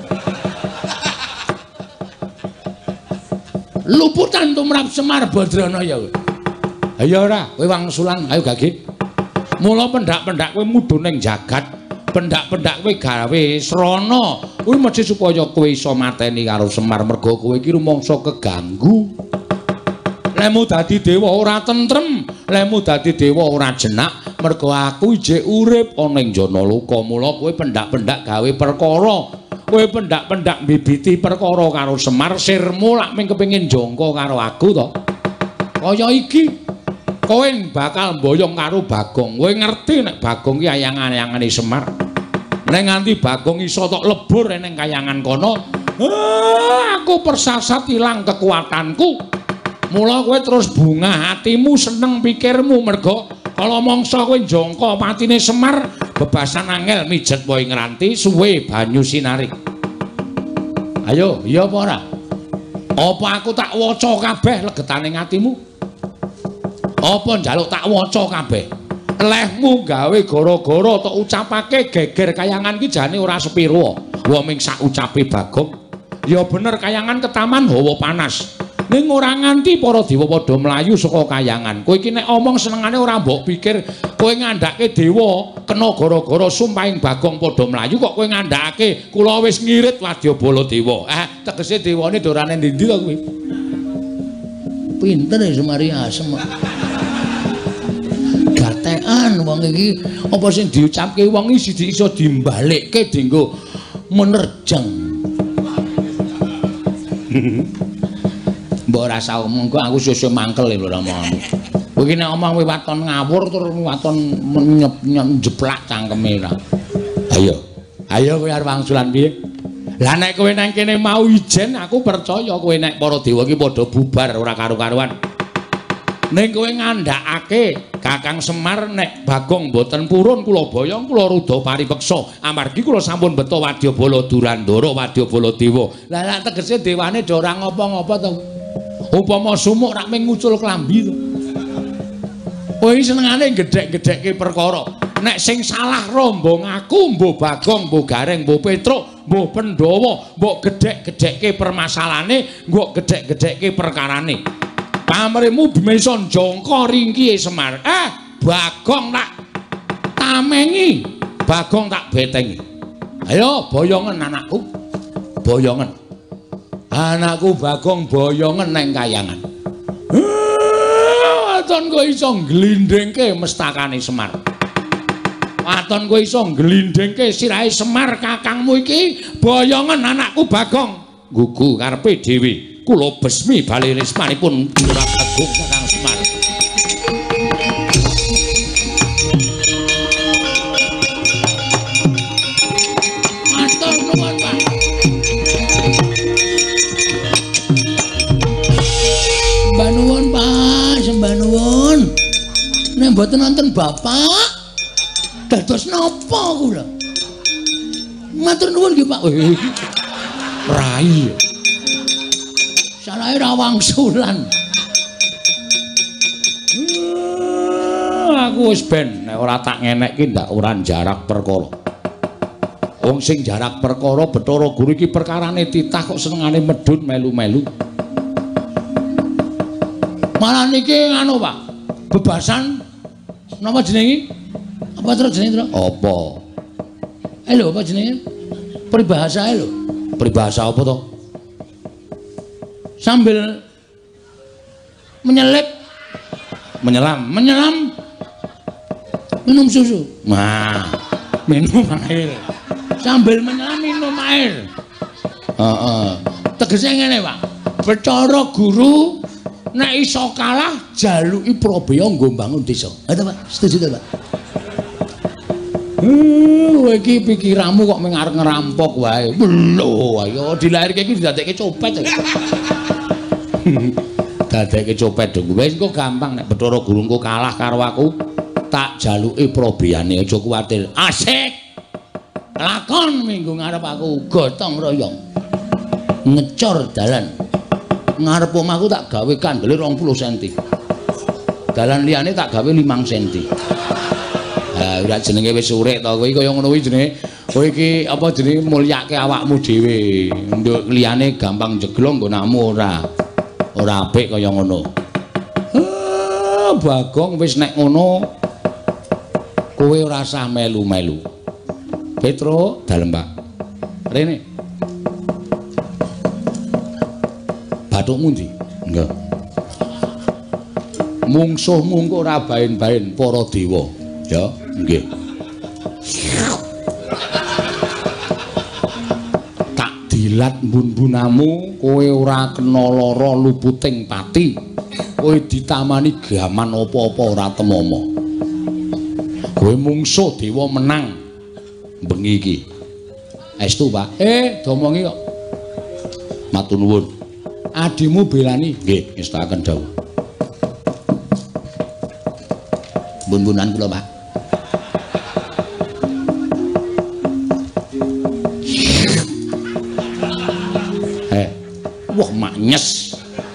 Luputan tumrap Semar Badranaya. Ayo ora, kowe wangsulan, ayo gage. Mula pendak-pendak kowe mudhun ning jagat, pendak-pendak kowe gawe srana. Kuwi mesti supaya kowe iso mateni karo Semar merga kowe iki rumangsa keganggu. Lemu dadi dewa ora tentrem, lemu dadi dewa ora jenak, merga aku ijik urip ana ing Janaloka. Mula kowe pendak-pendak gawe perkara, kowe pendak-pendak mbibiti perkara karo Semar, sirmu lak ming kepengin jangka karo aku to. Kaya iki, kowe bakal mboyong karo Bagong. Kowe ngerti nek Bagong ki ayang-ayangane Semar. Nek nganti Bagong iso tok lebur ning kayangan kono, aku persasat ilang kekuatanku. Mula kowe terus bungah atimu, seneng pikirmu merga kala mangsa kowe njangka patine Semar bebasan angel mijet wae ngranti suwe banyu sinarik. Ayo, iya apa ora? Apa aku tak waca kabeh legetaning atimu? Apa njaluk tak waca kabeh? Lehmu gawe gara-gara tok ucapake geger kayangan ki jane ora sepiro. Wa ming sak ucape Bagong. Ya bener kayangan ketaman hawa panas. Ning ora nganti para dewa padha mlayu saka kayangan. Kowe iki nek omong senengane ora mbok pikir kowe ngandhake dewa kena gara-gara sumpahing Bagong padha mlayu kok kowe ngandhake kula wis ngirit Wadyabala dewa. Tegese dewane dorane ndi-ndi to kowe? Pinter ya Semar Asem. Gatekan wong iki apa sing diucapke wong iki iso dimbalikke dienggo menerjang. Mbok ora usah omong kok aku sesuk mangkel lho omonganmu. Kowe iki nek omong kowe waton ngawur tur waton njeplak cangkeme ra. Ayo. Ayo kowe arep wangsulan piye? Lah nek kowe nang kene mau ijen aku percaya kowe nek para dewa iki padha bubar ora karo-karuan. Ning kowe ngandhakake Kakang Semar nek Bagong mboten purun kula boyong kula rudha paripeksa amargi kula sampun beto Wadyabala Durandara Wadyabala dewa. Lah nek tegese dewane do ora ngapa-ngapa to. Upama sumuk rak ming ngucul klambi to. Kowe senengane gedhek-gedhekke perkara. Nek sing salah rombong aku, mbuh Bagong, mbuh Gareng, mbuh Petruk, mbuh Pandhawa, mbok gedhek-gedhekke permasalahane, mbok gedhek-gedhekke perkarane. Pamrihmu bisa njangka ringkihe Semar. Bagong tak tamengi, Bagong tak betengi. Ayo boyongen anakku. Boyongen. Anakku Bagong boyongen neng kayangan. Waton kowe iso nglindhengke mestakane Semar. Waton kowe iso nglindhengke sirahe Semar kakangmu iki boyongen anakku Bagong. Gugu karepe dhewe. Kula besmi bali rismanipun Ora Bagong Kakang Semar. Matur nuwun, Pak. Mbah nuwun, Pak, sembah nuwun. Nek mboten wonten Bapak, dados napa kula? Matur nuwun nggih, Pak. Rai. Salahe ra wangsulan. Aku wis ben nek ora tak ngenekke ndak ora jarak perkara. Wong sing jarak perkara Bathara Guru iki perkarane titah kok senengane medhun melu-melu. Malah niki anu Pak, bebasan napa jenenge? Apa terus jenenge terus? Apa? Lho apa jenenge? Peribahasa lho. Peribahasa apa to? Sambil menyelam minum susu. Nah, Minum air. Sambil menyelam minum air. heeh. Tegese ngene, Pak. Becara guru nek iso kalah jaluki Probaya nggo mbangun desa. Ada, Pak? Setuju ta, Pak? Kowe iki pikiranmu kok mung arep ngerampok wae. Lho, ayo dilairke iki didadekke copet. Dadekke copet dong. Wis engko gampang nek Bathara Guru engko kalah karo aku, tak jaluki Probayane aja kuwatir. Asik. Lakon minggu ngarep aku gotong royong. Ngecor dalan. Ngarep omahku tak gawe kandele 20 cm. Dalan liyane tak gawe 5 cm. Ha ora jenenge wis urek to kowe kaya ngono kuwi jenenge kowe iki apa jenenge mulyake awakmu dhewe. Nduk liyane gampang jeglong nggonakmu ora. Ora apik kaya ngono. Bagong wis nek ngono kowe ora usah melu-melu. Petro dalem Pak. Rene. Bathukmu ndi? Enggak. Mungsuhmu engko ora bain-bain para dewa. Ya, nggih. Tak dilat mbun-bunamu, kowe ora kena lara luputing pati. Kowe ditamani gaman apa-apa ora temomo. Kowe mungsuh dewa menang bengi iki. Estu, Pak. Domongi kok. Matur nuwun. Adimu belani? Nggih, ngestakaken dawuh. Bun-bunan kula, Pak. Wah, maknyes.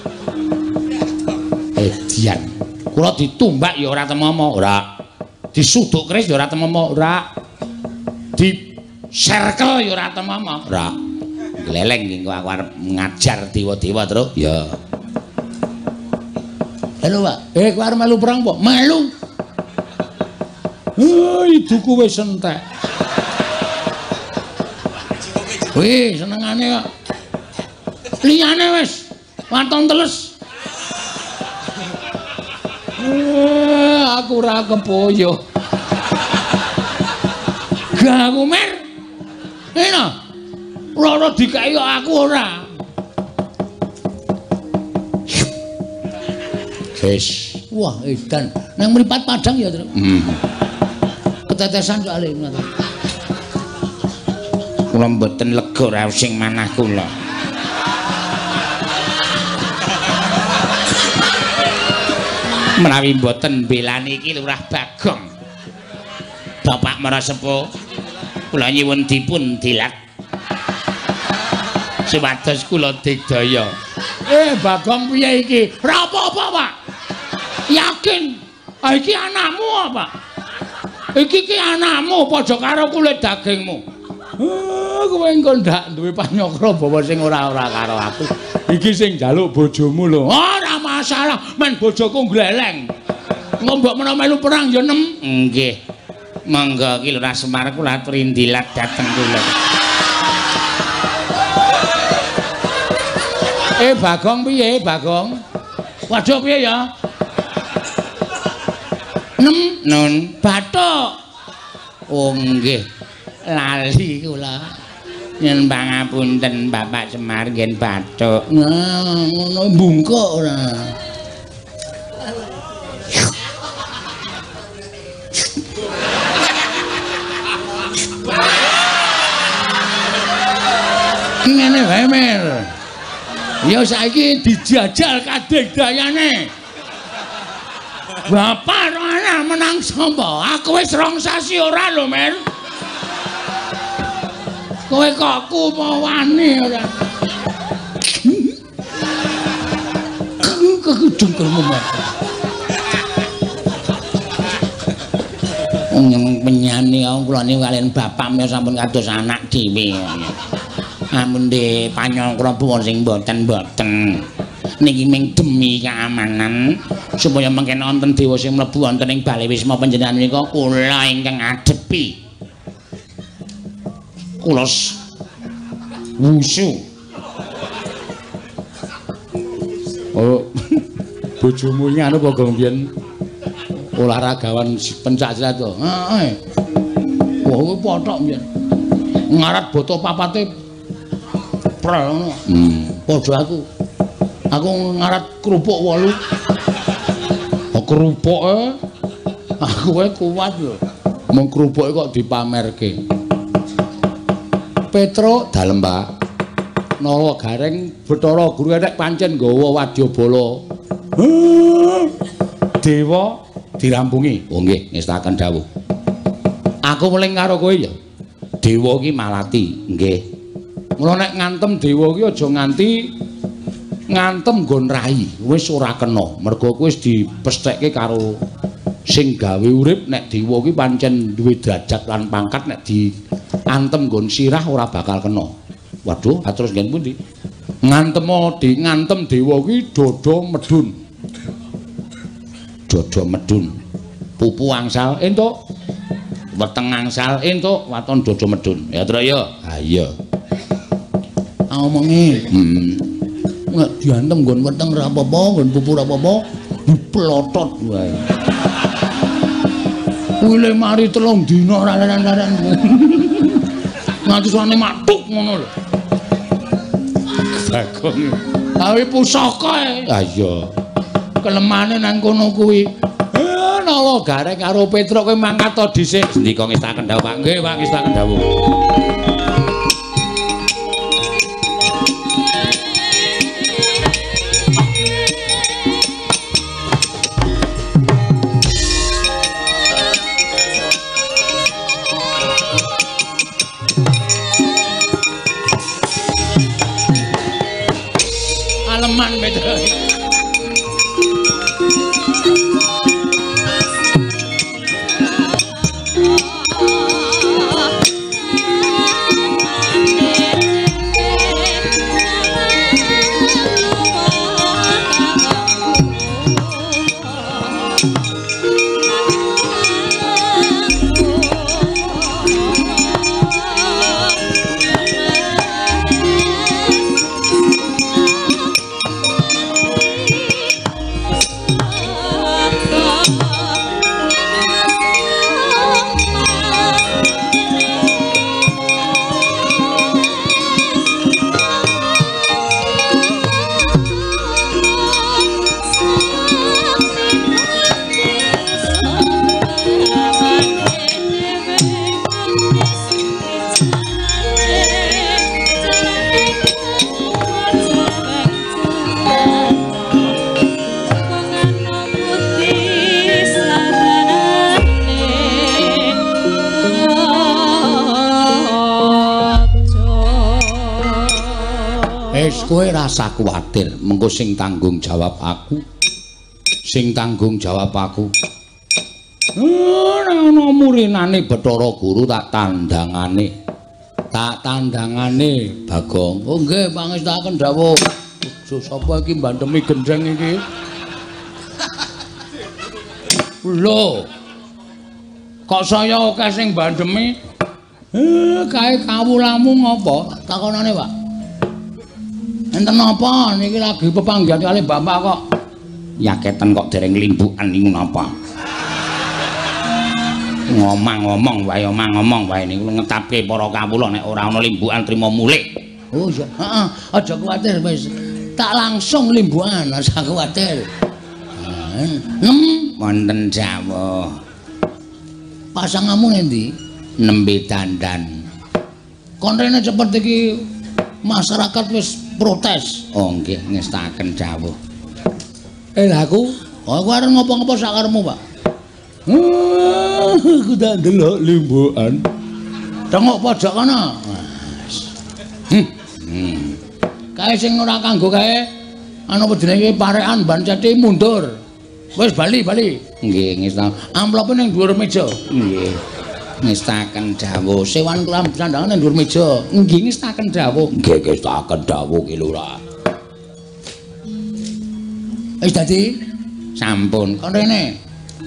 Dian. Kula ditumbak ya ora temomo, ora. Disuduk keris ya ora temomo, ora. Di circle ya ora temomo, ora. Leleng iki aku arep ngajar dewa-dewa terus. Ya. Halo, Pak. Kowe arep melu perang apa? Melu. Iduku wis entek. Wih, senengane kok. Liyane wis waton teles. Aku ora kepoyo. Gak aku mer. Eno. Ora dikai aku ora. Wis. Wah, edan. Nang mripat Padang ya, Tru. Ketetesan soalé ngono. Kula mboten lega ra sing manah kula. Menawi mboten belani iki Lurah Bagong. Bapak Marasepuh, kula nyuwun dipun dilat. Supados kula digdaya. Bagong piye iki? Ora apa-apa, Pak. Yakin? Iki anakmu apa? Iki anakmu padha karo kulit dagingmu. Kowe engko ndak duwe panyokro bawa sing ora-ora karo aku. Iki sing njaluk bojomu lho. Ora masalah, men bojoku gleleng. Ngombok menawa melu perang ya nem. Nggih. Monggo iki Lurah Semar kula aturi ndilat dhateng kula. Bagong piye, Bagong? Waduh piye ya? Nun Bathuk. Oh nggih. Lali kula. Nyuwun pangapunten Bapak Semar nggih Bathuk. Nah, ngono bungkuk ora. Ngene wae Mer. Ya saiki dijajal kadegdayane. Bapak karo anak menang sapa? Aku wis rong sasi ora lho, Mer. Kowe kok ku apa wani ora? Kegedung kermu. Penyanyi kula niku kaliyan bapak menika sampun kados anak dhewe. Amun de panyongkra puwon sing mboten niki ming demi keamanan supaya mangken wonten dewa sing mlebu wonten ing Bali Wisma panjenengan menika kula ingkang ngadepi. Kula wusu. Oh, bojomu iki anu apa mbiyen olahragawan pencak silat to. Heeh. Wah, kuwi pothok mbiyen. Ngarat boto papate prel ngono. Padha aku. Aku ngarat kerupuk 8. Kerupuke aku wae kuat lho. Mung kerupuke kok dipamerke. Petro dalem, Pak. Nawa Gareng Bathara Guru nek pancen nggawa wadyabala. Dewa dirampungi. Oh nggih, ngestaken dawuh. Aku muling karo kowe ya. Dewa iki malati, nggih. Mula nek ngantem dewa iki aja nganti ngantem nggon rai, wis ora kena. Mergo kowe wis dipesthekke karo sing gawe urip. Nek dewa iki pancen duwe derajat lan pangkat, nek diantem nggon sirah ora bakal kena. Waduh, terus ngen pundi? Ngantem dewa kuwi dada medun. Dada medun. Pupu angsal entuk. Weteng angsal entuk, waton dada medun. Ya, Tru ya. Ha iya. Omongi. Nek diantem nggon weteng ora apa-apa, nggon pupu ora apa-apa, diplotot wae. Kuwi le mari 3 dina ora laran-laran. Nganti suwane matuk ngono lho. Bagong. Awi pusaka. Ha iya. Kelemane nang kono kuwi. Nawa Gareng karo Petruk kowe mangkat to dhisik. Ndika ngestaken dawuh, Pak. Nggih, Pak, ngestaken dawuh. Aleman Petruk. Kowe rasa kuwatir, mengko sing tanggung jawab aku. Sing tanggung jawab aku. Ana murinane Bathara Guru tak tandangane. Tak tandangane Bagong. Oh nggih, pangestaken dawuh. Sapa iki mbandemi gendeng iki? Lho. Kok saya akeh sing mbandemi? Kae kawulamu ngopo? Takonane, Pak. Enten napa niki lagi pepanggihan kali Bapak kok yaketen kok dereng limbukan niku napa? Ngomong-ngomong wae niku ngetapke para kawula nek ora ana limbukan trima mulih. Oh iya, heeh, aja kuwatir wis. Tak langsung limbukan, aja kuwatir. Wonten jawuh. Pasangamu endi? Nembe dandan. Kon rene cepet iki masyarakat wis protes. Oh nggih, ngestaken dawuh. Lha aku arep ngopo-ngopo sak karepmu, Pak. Aku tak ndelok limbukan. Tengok pojok kana. Kae sing ora kanggo kae ana jenenge parekan ban ceti mundur. Wis bali. Nggih, ngestaken. Amplope ning dhuwur meja. Nggih. Ngestaken dawuh sewan kelam sandangan nang dhuwur meja. Nggih ngestaken dawuh. Nggih ngestaken dawuh ki Lurah. Wis dadi Sampun, kon rene.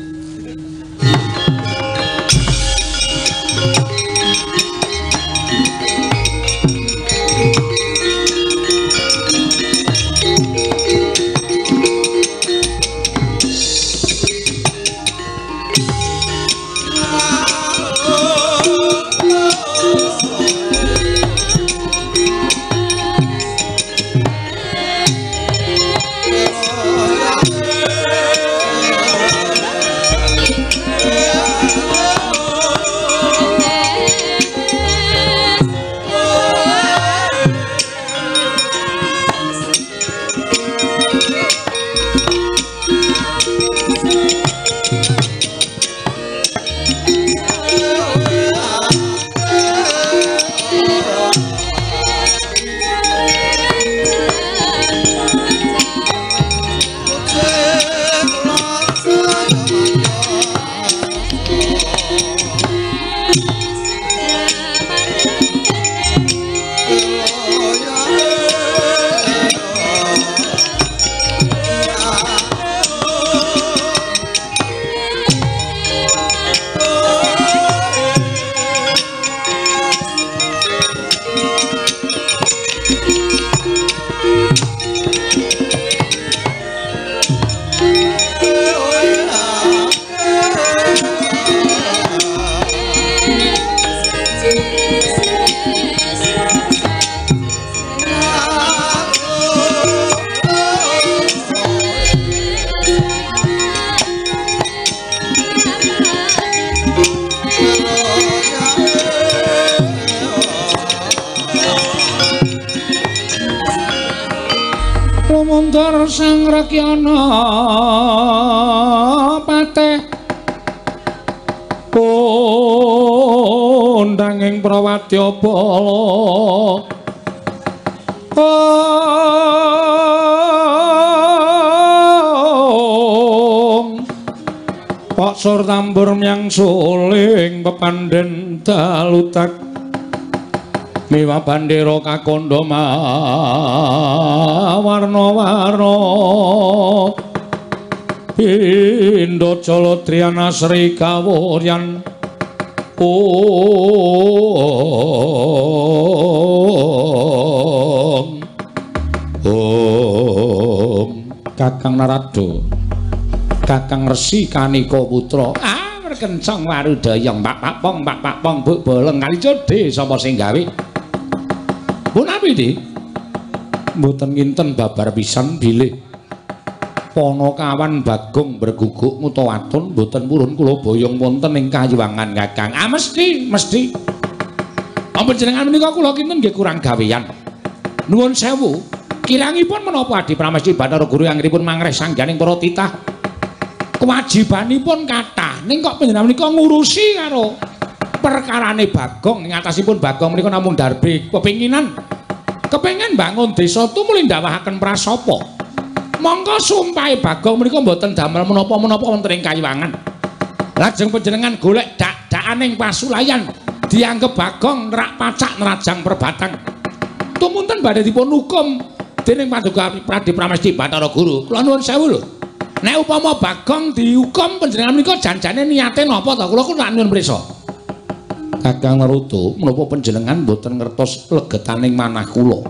Lumuntur sang Rakyana pateh undanging Prawadya Bala Pak Sur tambur nyang suling pepandhen dalutak miwa bandera kakandha warna-warna pindha jala triyana sri kawuryan Kakang Narada Kakang Resi Kanika Putra kencang warudayang pak pong buk boleng kali codhe sapa sing gawe punapi di mboten nginten babar pisan bilih Panakawan Bagong berguguk ngutawatun mboten purun kula boyong wonten ing kayuwangan Kakang mesti panjenengan menika kula kinten nggih kurang gaweyan nuwun sewu kirangipun menapa Adi Pramesti Bathara Guru anggenipun mangreh sangganing para titah kewajibanipun kathah ning kok panjenengan menika ngurusi karo perkarane Bagong ing atasipun Bagong menika namung darbe kepengin bangun desa tumuli ndawahaken prasapa monggo sumpahe Bagong menika mboten damel menapa-menapa wonten ing kayuwangan lajeng panjenengan golek dak-dakaning pasulayan dianggep Bagong nerak pacak nerajang perbatang tumunten badhe dipun hukum dening Paduka Adi Pramesti Bathara Guru kula nuwun sewu lho nek upama Bagong dihukum panjenengan menika janjane niate napa ta kula tak nyuwun prisa Kakang Narada menapa panjenengan boten ngertos legetaning manah kula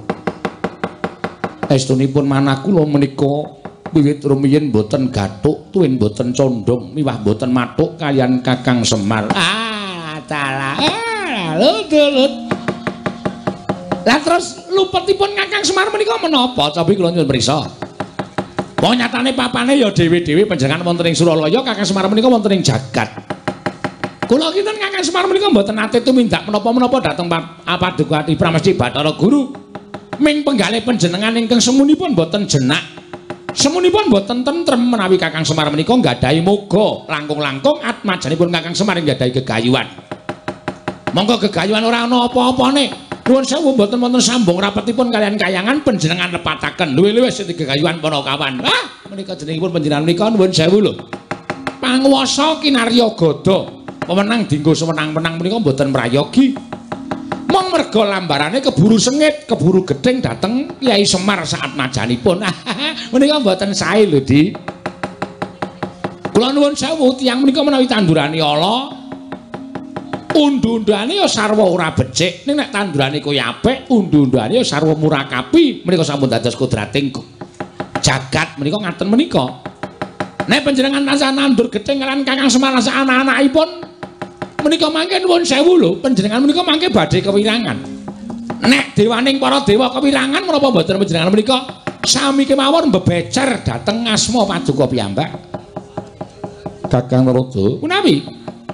estunipun manah kula menika wiwit rumiyin boten gathuk tuwin boten condong miwah boten mathuk kaliyan Kakang Semar dalah lut lah terus lupetipun Kakang Semar menika menapa tapi kula nyuwun prisa wong nyatane papane ya dhewe-dhewe panjenengan wonten ing Suralaya Kakang Semar menika wonten ing jagat kula kinten Kakang Semar menika mboten nate tumindak menapa-menapa dhateng Paduka Adi Pramesti Bathara Guru ming penggalih panjenengan ingkang semunipun boten jenak semunipun boten tentrem menawi Kakang Semar menika nggadahi moga langkung-langkung atmajanipun Kakang Semar nggadahi gegayuhan monggo gegayuhan ora ana apa-apane nuwun sewu mboten wonten sambung rapetipun kalian kayangan panjenengan lepataken luwih-luwih sing gegayuhan Panakawan menika jenengipun panjenengan menika nuwun sewu lho panguwasa kinarya gada pemenang dinggo semenang-menang menika mboten mrayogi mong merga lambarane keburu sengit keburu gedeng dateng Kyai Semar saat najanipun menika mboten sae lho Di Kula nuwun sewu tiyang menika menawi tandurane ala undu-undane ya sarwa ora becik ning nek tandurane kaya apik undu-undane ya sarwa murakapi menika sampun dados kodrating jagat menika ngaten menika nek panjenengan tansah nandur gething kaliyan Kakang Semar sak anak-anakipun menika mangke nuwun sewu lho panjenengan menika mangke badhe kewirangan nek dewaning para dewa kewirangan menapa mboten panjenengan menika sami kemawon bebecer dhateng asma paduka piyambak Kakang Narada punawi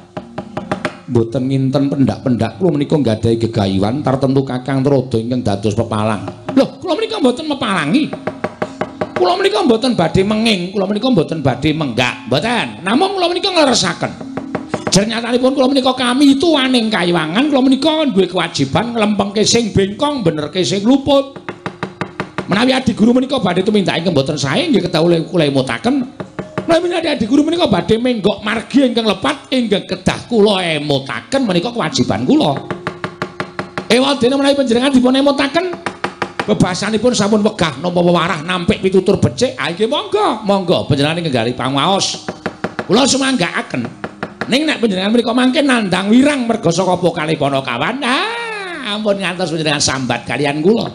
mboten nginten pendak-pendak kula menika nggadahi gegayuhan tartemtu Kakang Narada ingkang dados pepalang. Lho, kula menika mboten mepalangi. Kula menika mboten badhe menging, kula menika mboten badhe menggak, mboten. Namung kula menika ngleresaken. Jernyatanipun kula menika kami tuwaning kayiwangan, kula menika duwe kewajiban nglempengke sing bengkong, benerke sing luput. Menawi adi guru menika badhe tumindak ingkang mboten sae nggih kedawuh kula emutaken. Menawi adi guru menika badhe menggok margi ingkang lepat ingkang kedah kula emutaken menika kewajiban kula. Ewadene menawi panjenengan dipun emutaken bebasanipun sampun wegah napa wewarah nampik pitutur becik, nggih monggo panjenengan nggali pangaos. Kula sumanggaaken. Ning nek panjenengan menika mangke nandhang wirang merga saka pokale Panakawan, ampun ngantos panjenengan sambat kalian kula.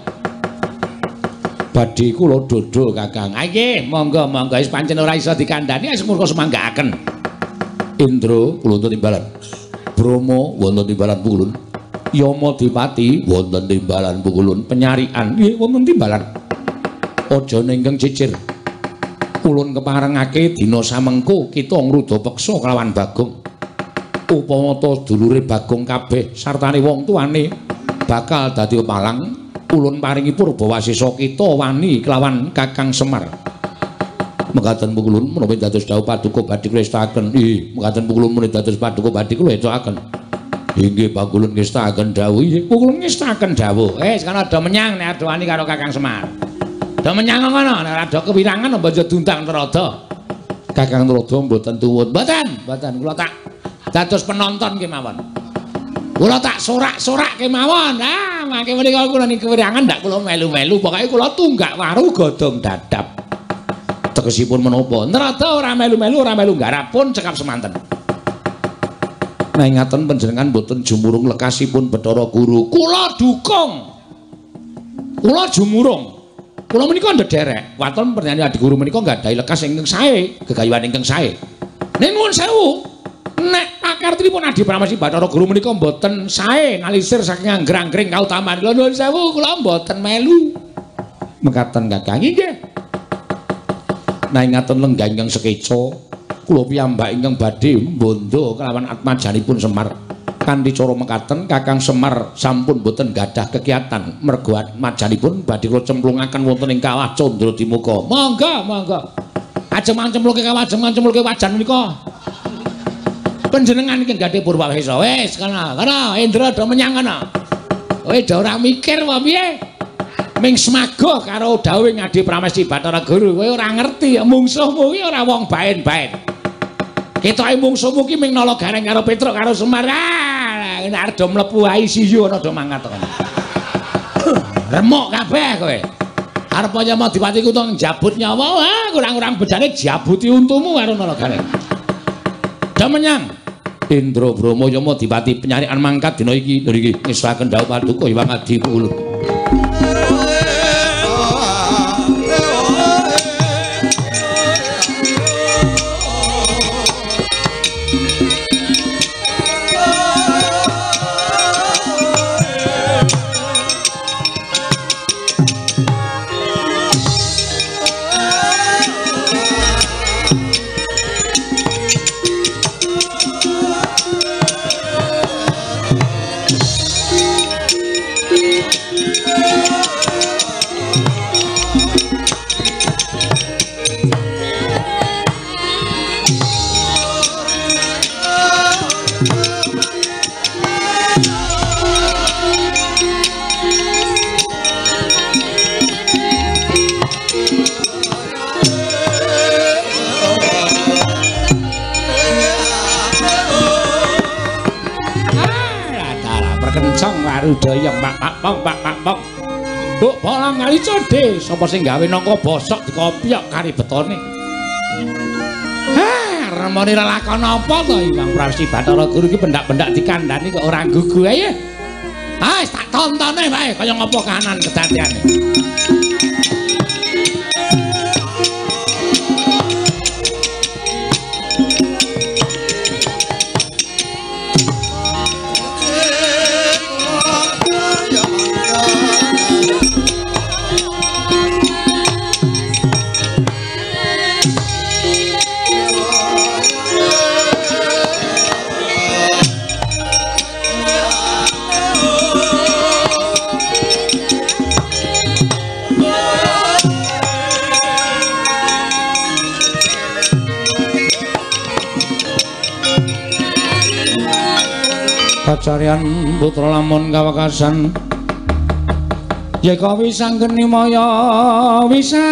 Badhe kula dodol Kakang. Nggih, monggo wis pancen ora iso dikandhani semurka sumanggaaken. Indra kula wonten timbalan. Brahma wonten timbalan Pukulun. Yama Dipati wonten timbalan Pukulun. Penyarian nggih wonten timbalan. Aja ingkang cicir. Ulun keparengake dina samengko kita ngruda peksa kelawan Bagong. Upama ta dulure Bagong kabeh sartane wong tuane bakal dadi pepalang. Ulun paringi purbawasisa kita wani kelawan Kakang Semar. Mekaten Pukulun menawi dados dawuh paduka badhe kula estakaken. Nggih, mekaten Pukulun menawi dados paduka badhe kula estakaken. Inggih Pukulun ngestakaken dawuh. Nggih, Pukulun ngestakaken dawuh. Sekarang ada menyang nek ada wani karo Kakang Semar. Ada menyang ngono, nek ada kewirangan banjur dundang Narada. Kakang Narada mboten tuwun. Mboten kula tak dados penonton kemawon. Kula tak sorak-sorak kemawon. Mangke menika kula ning kewirangan ndak kula melu-melu, pokoke kula tunggak waru godhong dadap. Tegesipun menapa? Narada ora melu-melu, ora melu nggarap pun cekap semanten. Nah ngaten panjenengan mboten jumurung lekasipun Bathara Guru. Kula dukung. Kula jumurung. Kula menika ndederek. Waton pernyanyi adi guru menika nggadahi lekas ingkang sae, gegayuhan ingkang sae. Ning nuwun sewu. Nek pakartinipun Adi Pramesti Bathara Guru menika mboten sae ngalisir saking anggrang-angring kautamaan. Kula nuwun sewu, kula mboten melu. Mekaten Kakang nggih. Nah ngaten lenggah ingkang sekeca, kula piyambak ingkang badhe mbondo kelawan atmajanipun Semar. Kanthi cara mekaten Kakang Semar sampun boten gadah kegiatan mergo atmajanipun badhe kula cemplungaken wonten ing Kawah Candra Dimuka. Monggo. Ajeng cemplungke kawah, ajeng cemplungke wajan menika. Panjenengan iki gadhe Purwawisa. Wis kana Indra do menyang kana. Kowe do ora mikir apa piye? Ming semaga karo dawuh Adi Pramesti Bathara Guru. Kowe ora ngerti mungsuhmu iki ora wong baen-baen. Ketoke mungsuhmu ki ming nala gareng karo Petruk karo Semar. Nek arep do mlebu ICU ana do mangkat kono. Remuk kabeh kowe. Arep Yama Dipati ku tong jabut nyawa, kurang-kurang bejane jabuti untumu karo nala gareng. Do menyang Indra Brahma Yama Dipati penyarian mangkat dina iki niki ngesakaken dawuh paduka Hyang Adi Pukulun. Daya pak pong. Mbok bolang kali codhe, sapa sing gawe nangka bosok dikopiok kari betone. ngremoni lelakon apa to Iwang Prasi Bathara Guru iki pendak-pendak dikandhani kok ora gugu ae. Ah, tak tontone wae kaya ngapa kahanan kedadiane. Pacarian putra lamun kawekasan yeka wisanggeni maya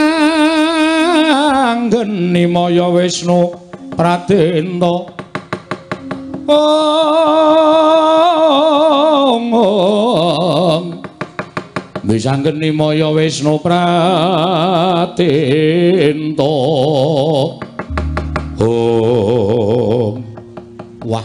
Wisnu Pradenta wisanggeni maya Wisnu Pradenta wah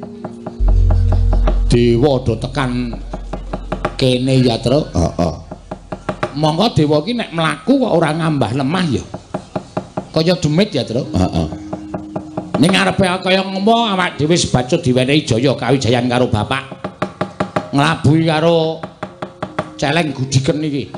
dewa do tekan kene ya Tru. Heeh. Monggo dewa ki nek mlaku kok ora ngambah lemah ya. Kaya demit ya Tru. Heeh. Ning ngarepe kaya ngopo awak dhewe sebacut diwenehi jaya kawijayan karo bapak. Nglabuhi karo celeng gudiken iki.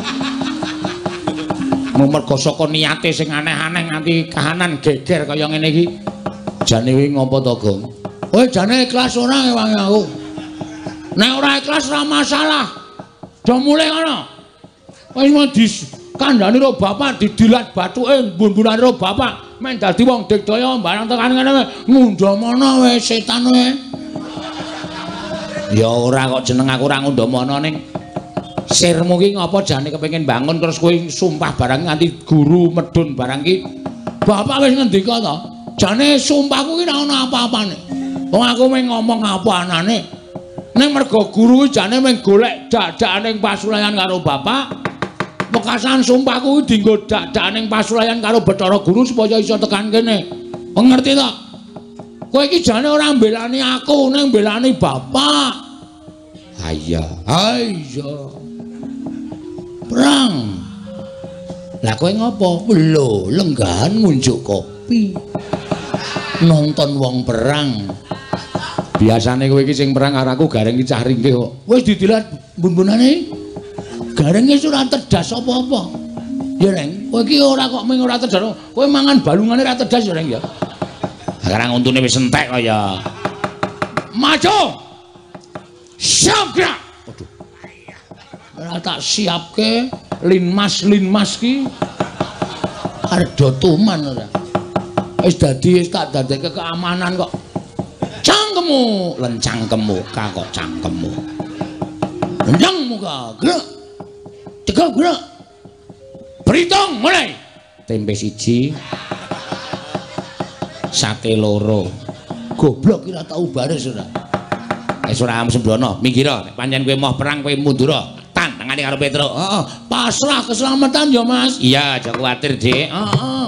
Mergo saka niate sing aneh-aneh nganti kahanan geger kaya ngene iki. Jane kuwi ngopo to, Gong? Kowe jane ikhlas ora ngewangi aku? Nek ora ikhlas ora masalah. Do mulih ngono. Wis mau dikandhani karo bapak didilat bathuke mbun-mbunane karo bapak. Men dadi wong digdaya barang tekan ngene ngundhamana wis setan kowe. Ya ora kok jeneng aku ora ngundhamana ning sirmu ki ngopo jane kepengin bangun terus kowe sumpah barang nganti guru medun barang ki. Bapak wis ngendika to. Jane sumpahku ki ora ana apa-apane. Wong aku mung ngomong apa anane. Ning mergo guru jane mung golek dak-dakane pasulayan karo bapak. Pekasan sumpahku dienggo dak-dakane pasulayan karo Bathara Guru supaya iso tekan kene. Ngerti to? Kowe iki jane ora mbelani aku, ning mbelani bapak. Ha iya. Ha iya. Perang. Lah kowe ngopo? Lho, lenggahan ngunjuk kopi. Nonton wong perang. Biasane kowe iki sing perang karo aku gareng iki cah ringkih kok. Wis didilat mbun-mbunane. Garenge ora tedas apa-apa. Ya Reng, kowe iki ora kok mung ora tedas. Kowe mangan balungane ora tedas ya Reng ya. Sekarang untune wis entek kaya. Maju. Siap gerak. Waduh. Ora tak siapke linmas ki. Ardo tuman ora. Wis dadi wis tak dadekke keamanan kok. Cangkemmu, lencangkemmu, kok cangkemmu. Lencang muka, gerak. Tegak gerak. Berhitung mulai. Tempe siji. Sate loro. Goblok kira tau baris ora. Wis ora sembrono, minggir. Nek pancen kowe mau perang kowe mundur. Tan tangane karo Petro. Heeh. Pasrah keselamatan ya, Mas. Iya, aja kuwatir, Dik. Heeh.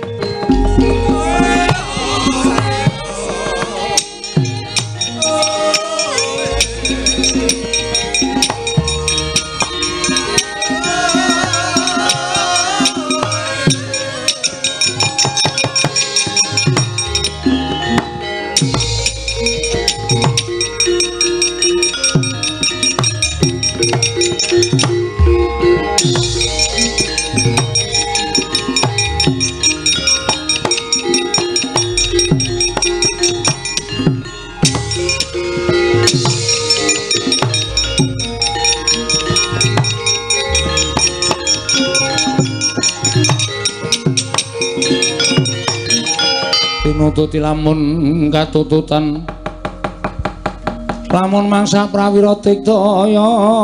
Nututi lamun katututan lamun mangsa prawira tiktaya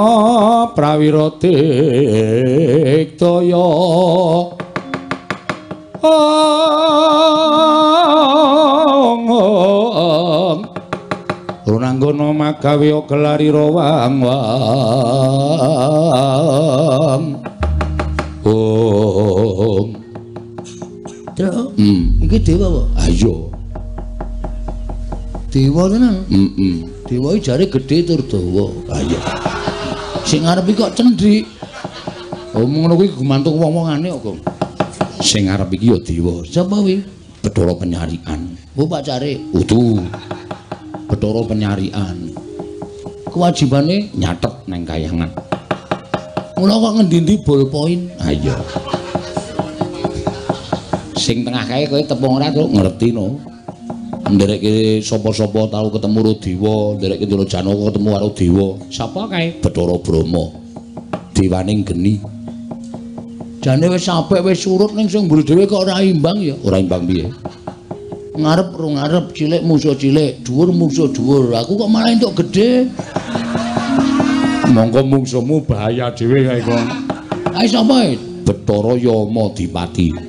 runanggana magawe gelarira wang-wang iki dewa apa? Ayo. Dewa tenan. Dewa iki jare gedhe tur dawa. Ha iya. Sing ngarep iki kok cendhik. Oh ngono kuwi gumantung wong-wongane kok, Gong. Sing ngarep iki ya dewa. Sapa kuwi? Bathara Penyarian. Oh pacare utuh. Bathara Penyarian. Kewajibane nyatet nang kayangan. Mula kok ngendi-endi ballpoint. Ha iya. Sing tengah kae kowe tepung ora kok ngerti no. Nderekke sapa-sapa tau ketemu karo dewa, nderekke Ndara Janaka ketemu karo dewa. Sapa kae? Bathara Brahma. Dewaning geni. Jane wis sampe wis surut ning sing mburi dhewe kok ora imbang ya. Ora imbang piye? Ngarep ro ngarep, cilik musuh cilik, dhuwur musuh dhuwur. Aku kok malah entuk gedhe. Monggo mungsuhmu bahaya dhewe kae kok. Ae sapa? Bathara Yamadipati.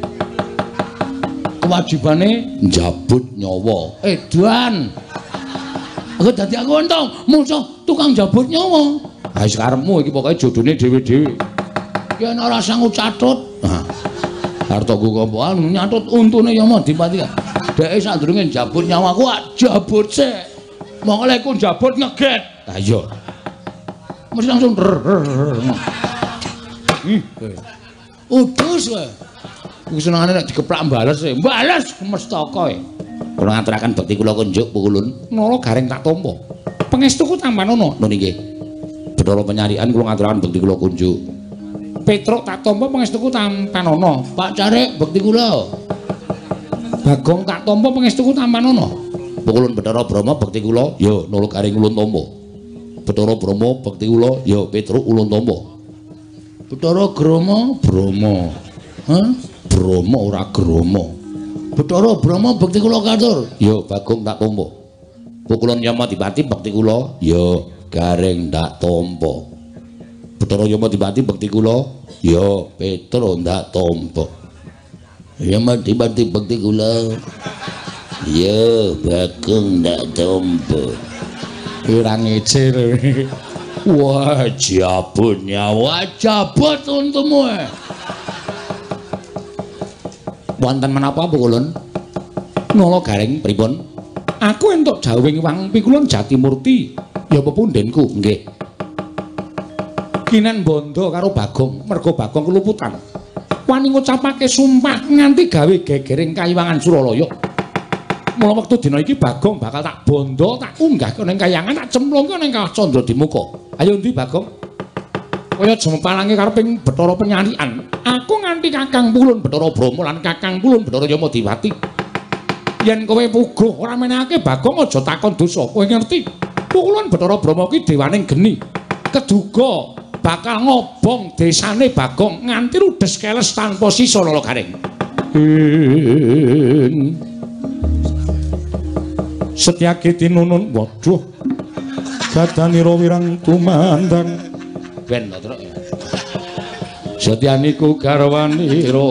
Kewajibane njabut nyawa. Edan. Aku dadi aku entong musuh tukang njabut nyawa. Ha wis karepmu iki pokoke jodone dhewe-dhewe. Yen ora sanggup catut. Nah. Hartaku kok anu nyatut untune Yamadipati. Dheke sadurunge njabut nyawaku jabut sik. Monggo lek ku njabut ngeget. Ha iya. Mesti langsung udus kowe. Ku senengane nek dikeplak mbales e. Mbales mestaka e. Kula ngaturaken bekti kula kunjuk pukulun. Nala garing tak tampa. Pangestuku tampanono. Lho nggih. Bathara Penyarian kula ngaturaken bekti kula kunjuk. Petruk tak tampa pangestuku tampanono. Pak Carek bekti kula. Bagong tak tampa pangestuku tampanono. Pukulun Bathara Brahma bekti kula ya nala garing ulun tampa. Bathara Brahma bekti kula ya Petruk ulun tampa. Bathara Brahma. Hah? Brahma ora Grama. Bathara Brahma bekti kula katur. Ya Bagong tak tampa. Pukulun Yamadipati bekti kula ya Gareng tak tampa. Bathara Yamadipati bekti kula ya Petruk tak tampa. Yamadipati bekti kula ya Bagong tak tampa. Ora ngecil. Wah, jabut nyawa, jabut untumu. Wonten menapa pukulun? Nala garing pripun? Aku entuk jawing wang pikulun Jatimurti. Ya pepundhenku, nggih. Kinen bondo karo Bagong, merga Bagong keluputan. Wani ngucapake sumpah nganti gawe gegering Kayiwangan Suralaya. Mula wektu dina iki Bagong bakal tak bondo, tak unggahke ning kayangan, tak cemplungke ning Kawah Candradimuka. Ayo ndi Bagong? Kaya jempalange kareping Bathara Penyarian. Aku nganti Kakang Pulun Bathara Brahma lan Kakang Pulun Bathara Yamadipati. Yen kowe puguh ora menehake Bagong aja takon dosa. Kowe ngerti? Pulun Bathara Brahma kuwi dewaning geni. Keduga bakal ngobong desane Bagong nganti rudes keles tanpa sisa lala garing. Setyaki tinunun waduh. Gadanira wirang tumandang. Ben Bathara. Setyaniku garwanira.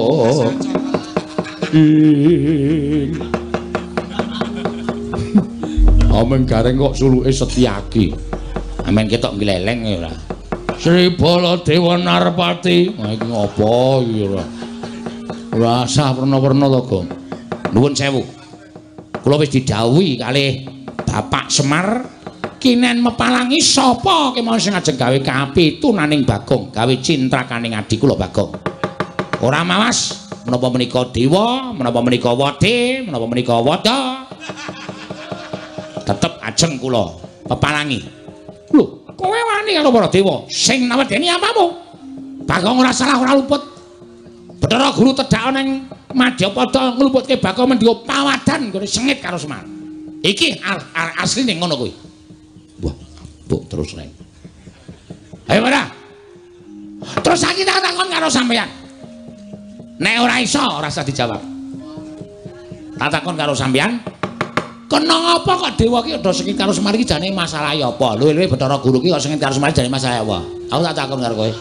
Ameng gareng kok suluke Setyaki. Amen ketok gleleng ora. Sri Baladewa Narpati. Ha iki ngopo iki ora. Ora sah werna-werna to, Gong. Nuwun sewu. Kula wis didhawuhi kalih Bapak Semar kinen mepalangi sapa kemawon sing ajeng gawe kapitunaning Bagong, gawe cintrakaning adi kula Bagong. Ora mawas menapa menika dewa, menapa menika wadi, menapa menika wada. Tetep ajeng kula pepalangi. Lho, kowe wani karo para dewa sing nawedeni apamu? Bagong ora salah ora luput. Bathara Guru tedhak ning Madyapada ngluputke Bagong mendika pawadan nggone sengit karo Semar. Iki asline ngono kuwi. Wah, mbok terus rek. Ayo ora. Terus saiki tak takon karo sampeyan. Nek ora iso ora usah dijawab. Tak takon karo sampeyan. Kena apa kok dewa ki ado sengit karo Semar iki jane masalah ya apa? Lho Bathara Guru ki kok sengit karo Semar jane masalah apa? Aku tak takon karo kowe.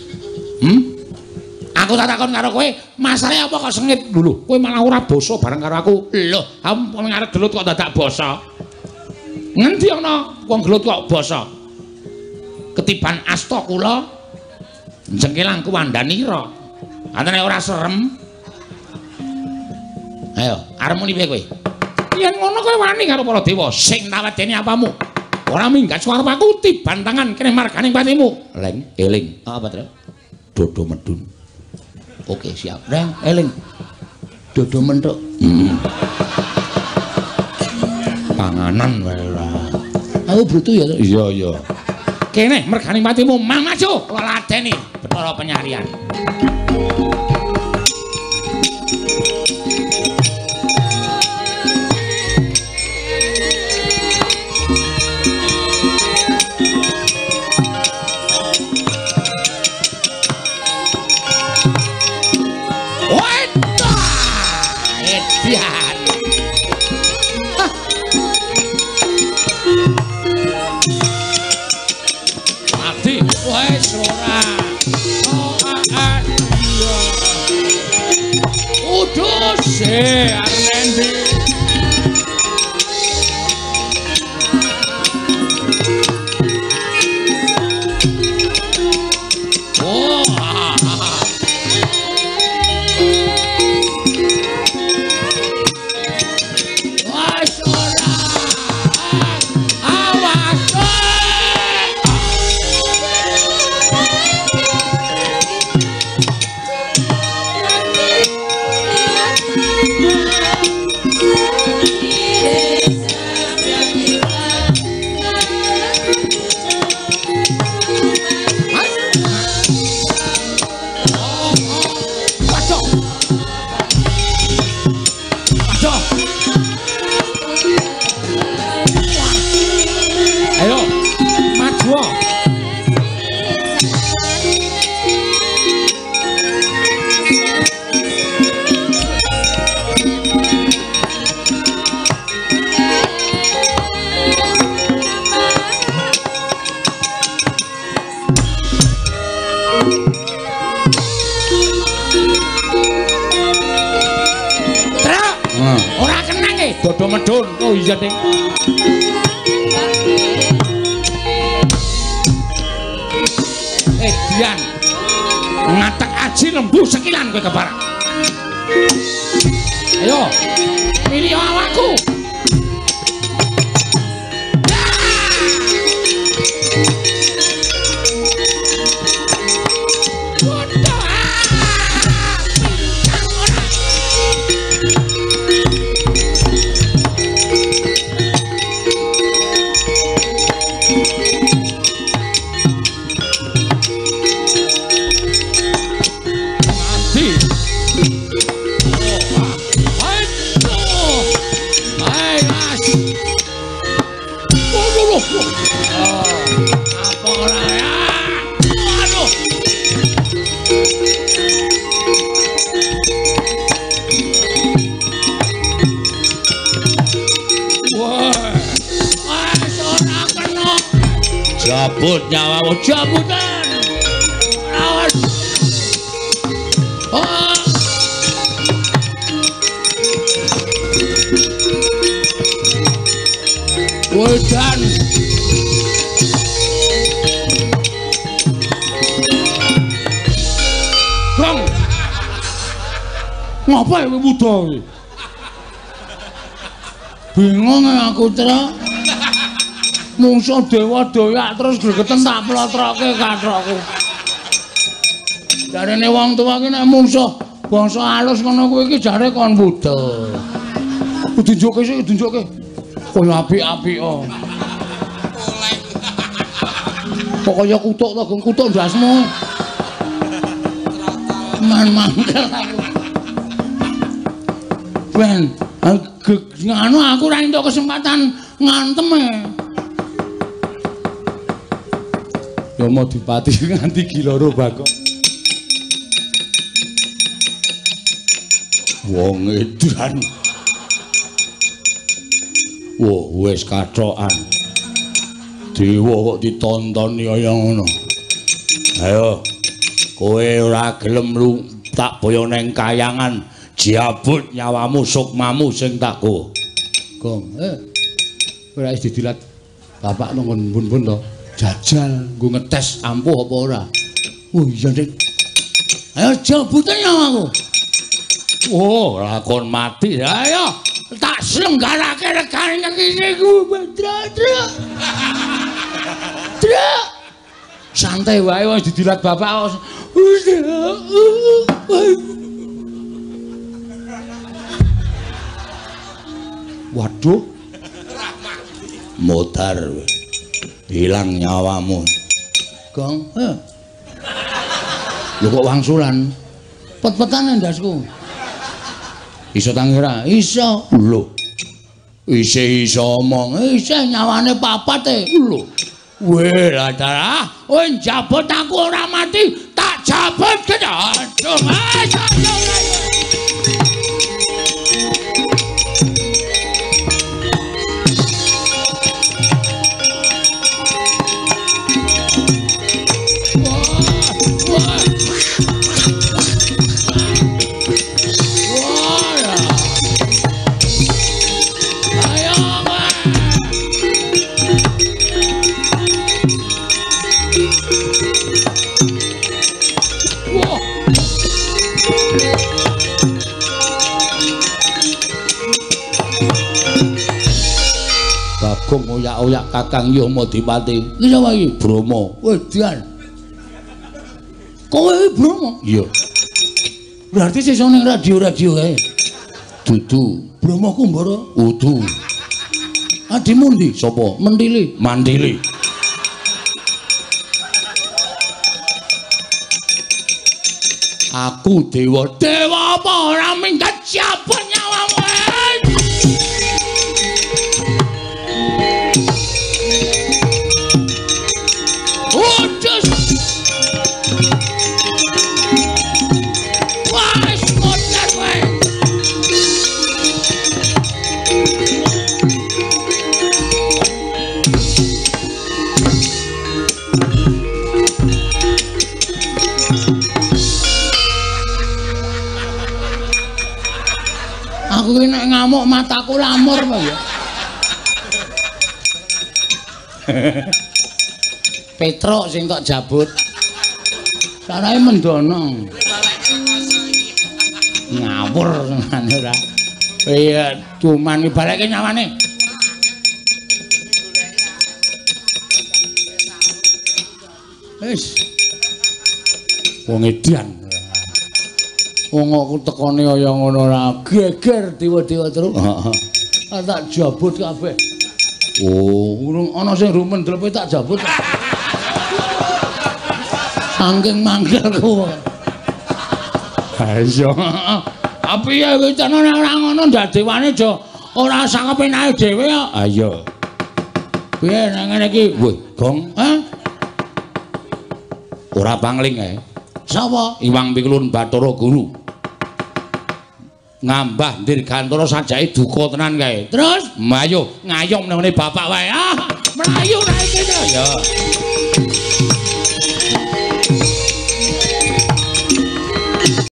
Aku tak takon karo kowe, masalahe apa kok sengit lho? Kowe malah ora basa bareng karo aku. Lho, kamu ngarep gelut kok dadak basa. Ngendi ana wong gelut kok basa? Ketiban asta kula jengkelang kuwandanira. Antene ora serem. Ayo, arep muni piye kowe? Yen ngono kowe wani karo para dewa sing nawedeni apamu. Ora minggat suarep aku tiban tangan kene marganing patimu. Leng, eling. Apa, Tru? Dodo medun. Oke, siap. Reng, eling. Dodo mentuk. Panganan wae ora. Aku brutu ya, Tru. Iya, iya. Kene merganing patimu maju kula ladeni Bathara Penyarian. Dodo medun. Oh iya, Ding. Dian. Ngatek aji lembu sekilan kowe kebarak. Ayo. Pilih awakku. Jabut nyawamu, jabutan lawan. Wedan Bang, ngapa ya Buddha ini? Bingung aku Tra. Mungsuh dewa doyak terus gregeten tak plotroke kathokku. Jarene wong tuwa ki nek mungsuh bangsa alus ngono kuwi iki jare kon Buddha. Ditunjukke sik, ditunjukke. Kaya apik-apik kok. Pokoke kutuk to, geng kutuk ndasmu. Man-mangkel aku. Ben, nganu aku ora entuk kesempatan ngantem e. Ya mau dipati nganti giloro bakok. Wong edan. Wah, wis kathokan. Dewa kok ditontoni kaya ngono. Ayo. Kowe ora gelem lu tak boyo neng kayangan, jabut nyawamu sukmamu sing tak kowe. Gong, ora wis didilat bapak nang mbun-mbun to. Jajal nggo ngetes ampuh apa ora. Oh iya, Dik. Ayo jabute nyawaku. Oh, lakon mati. Ayo. tak slenggarake regane ngene ku Drak. Santai wae wis didilat bapak. Waduh. Modar. Hilang nyawamu. Gong, lho kok wangsulan? Pet-petan ndasku. Iso tangira? Iso. Lho. Iso omong. Iso nyawane papat e. Lho. Weh, ladara. Kowe njabut aku ora mati, tak jabut kedadung. Oyak Kakang Yamadipati. Iki sapa iki? Brama. Wedian. Kowe iki Brama? Iya. Berarti sesuk ning radio-radio kae. Dudu. Brama Kumbara? Udu. Adimu ndi? Sapa? Mentili. Mandili. Aku dewa. Dewa apa ora minggat siapa nyawamu? Aku iki nek ngamuk mataku lamur apa ya? Petruk sing tok jabut. Sarae mendono. Ngawur ngene ora. Iya, cuman ibaleke nyawane. Wis. Wong edan. Wong aku tekone kaya ngono ora geger dewa-dewa terus. Heeh. Tak jabut kabeh. Oh, urung ana sing rumen delepe tak jabut. Angking mangkelku. Ha iya. Tapi ya kuwi tenan ora ngono ndadewane aja ora sakepenake dhewe kok. Ha iya. Piye nang ngene iki? Woi, Gong. Hah? Ora pangling ae. Sapa? Iwang Pikulun Bathara Guru. Ngambah dirgantara sajake duka tenan kae. Terus, ayo ngayom nang bapak wae. Ah, mlayu ra iki. Ya.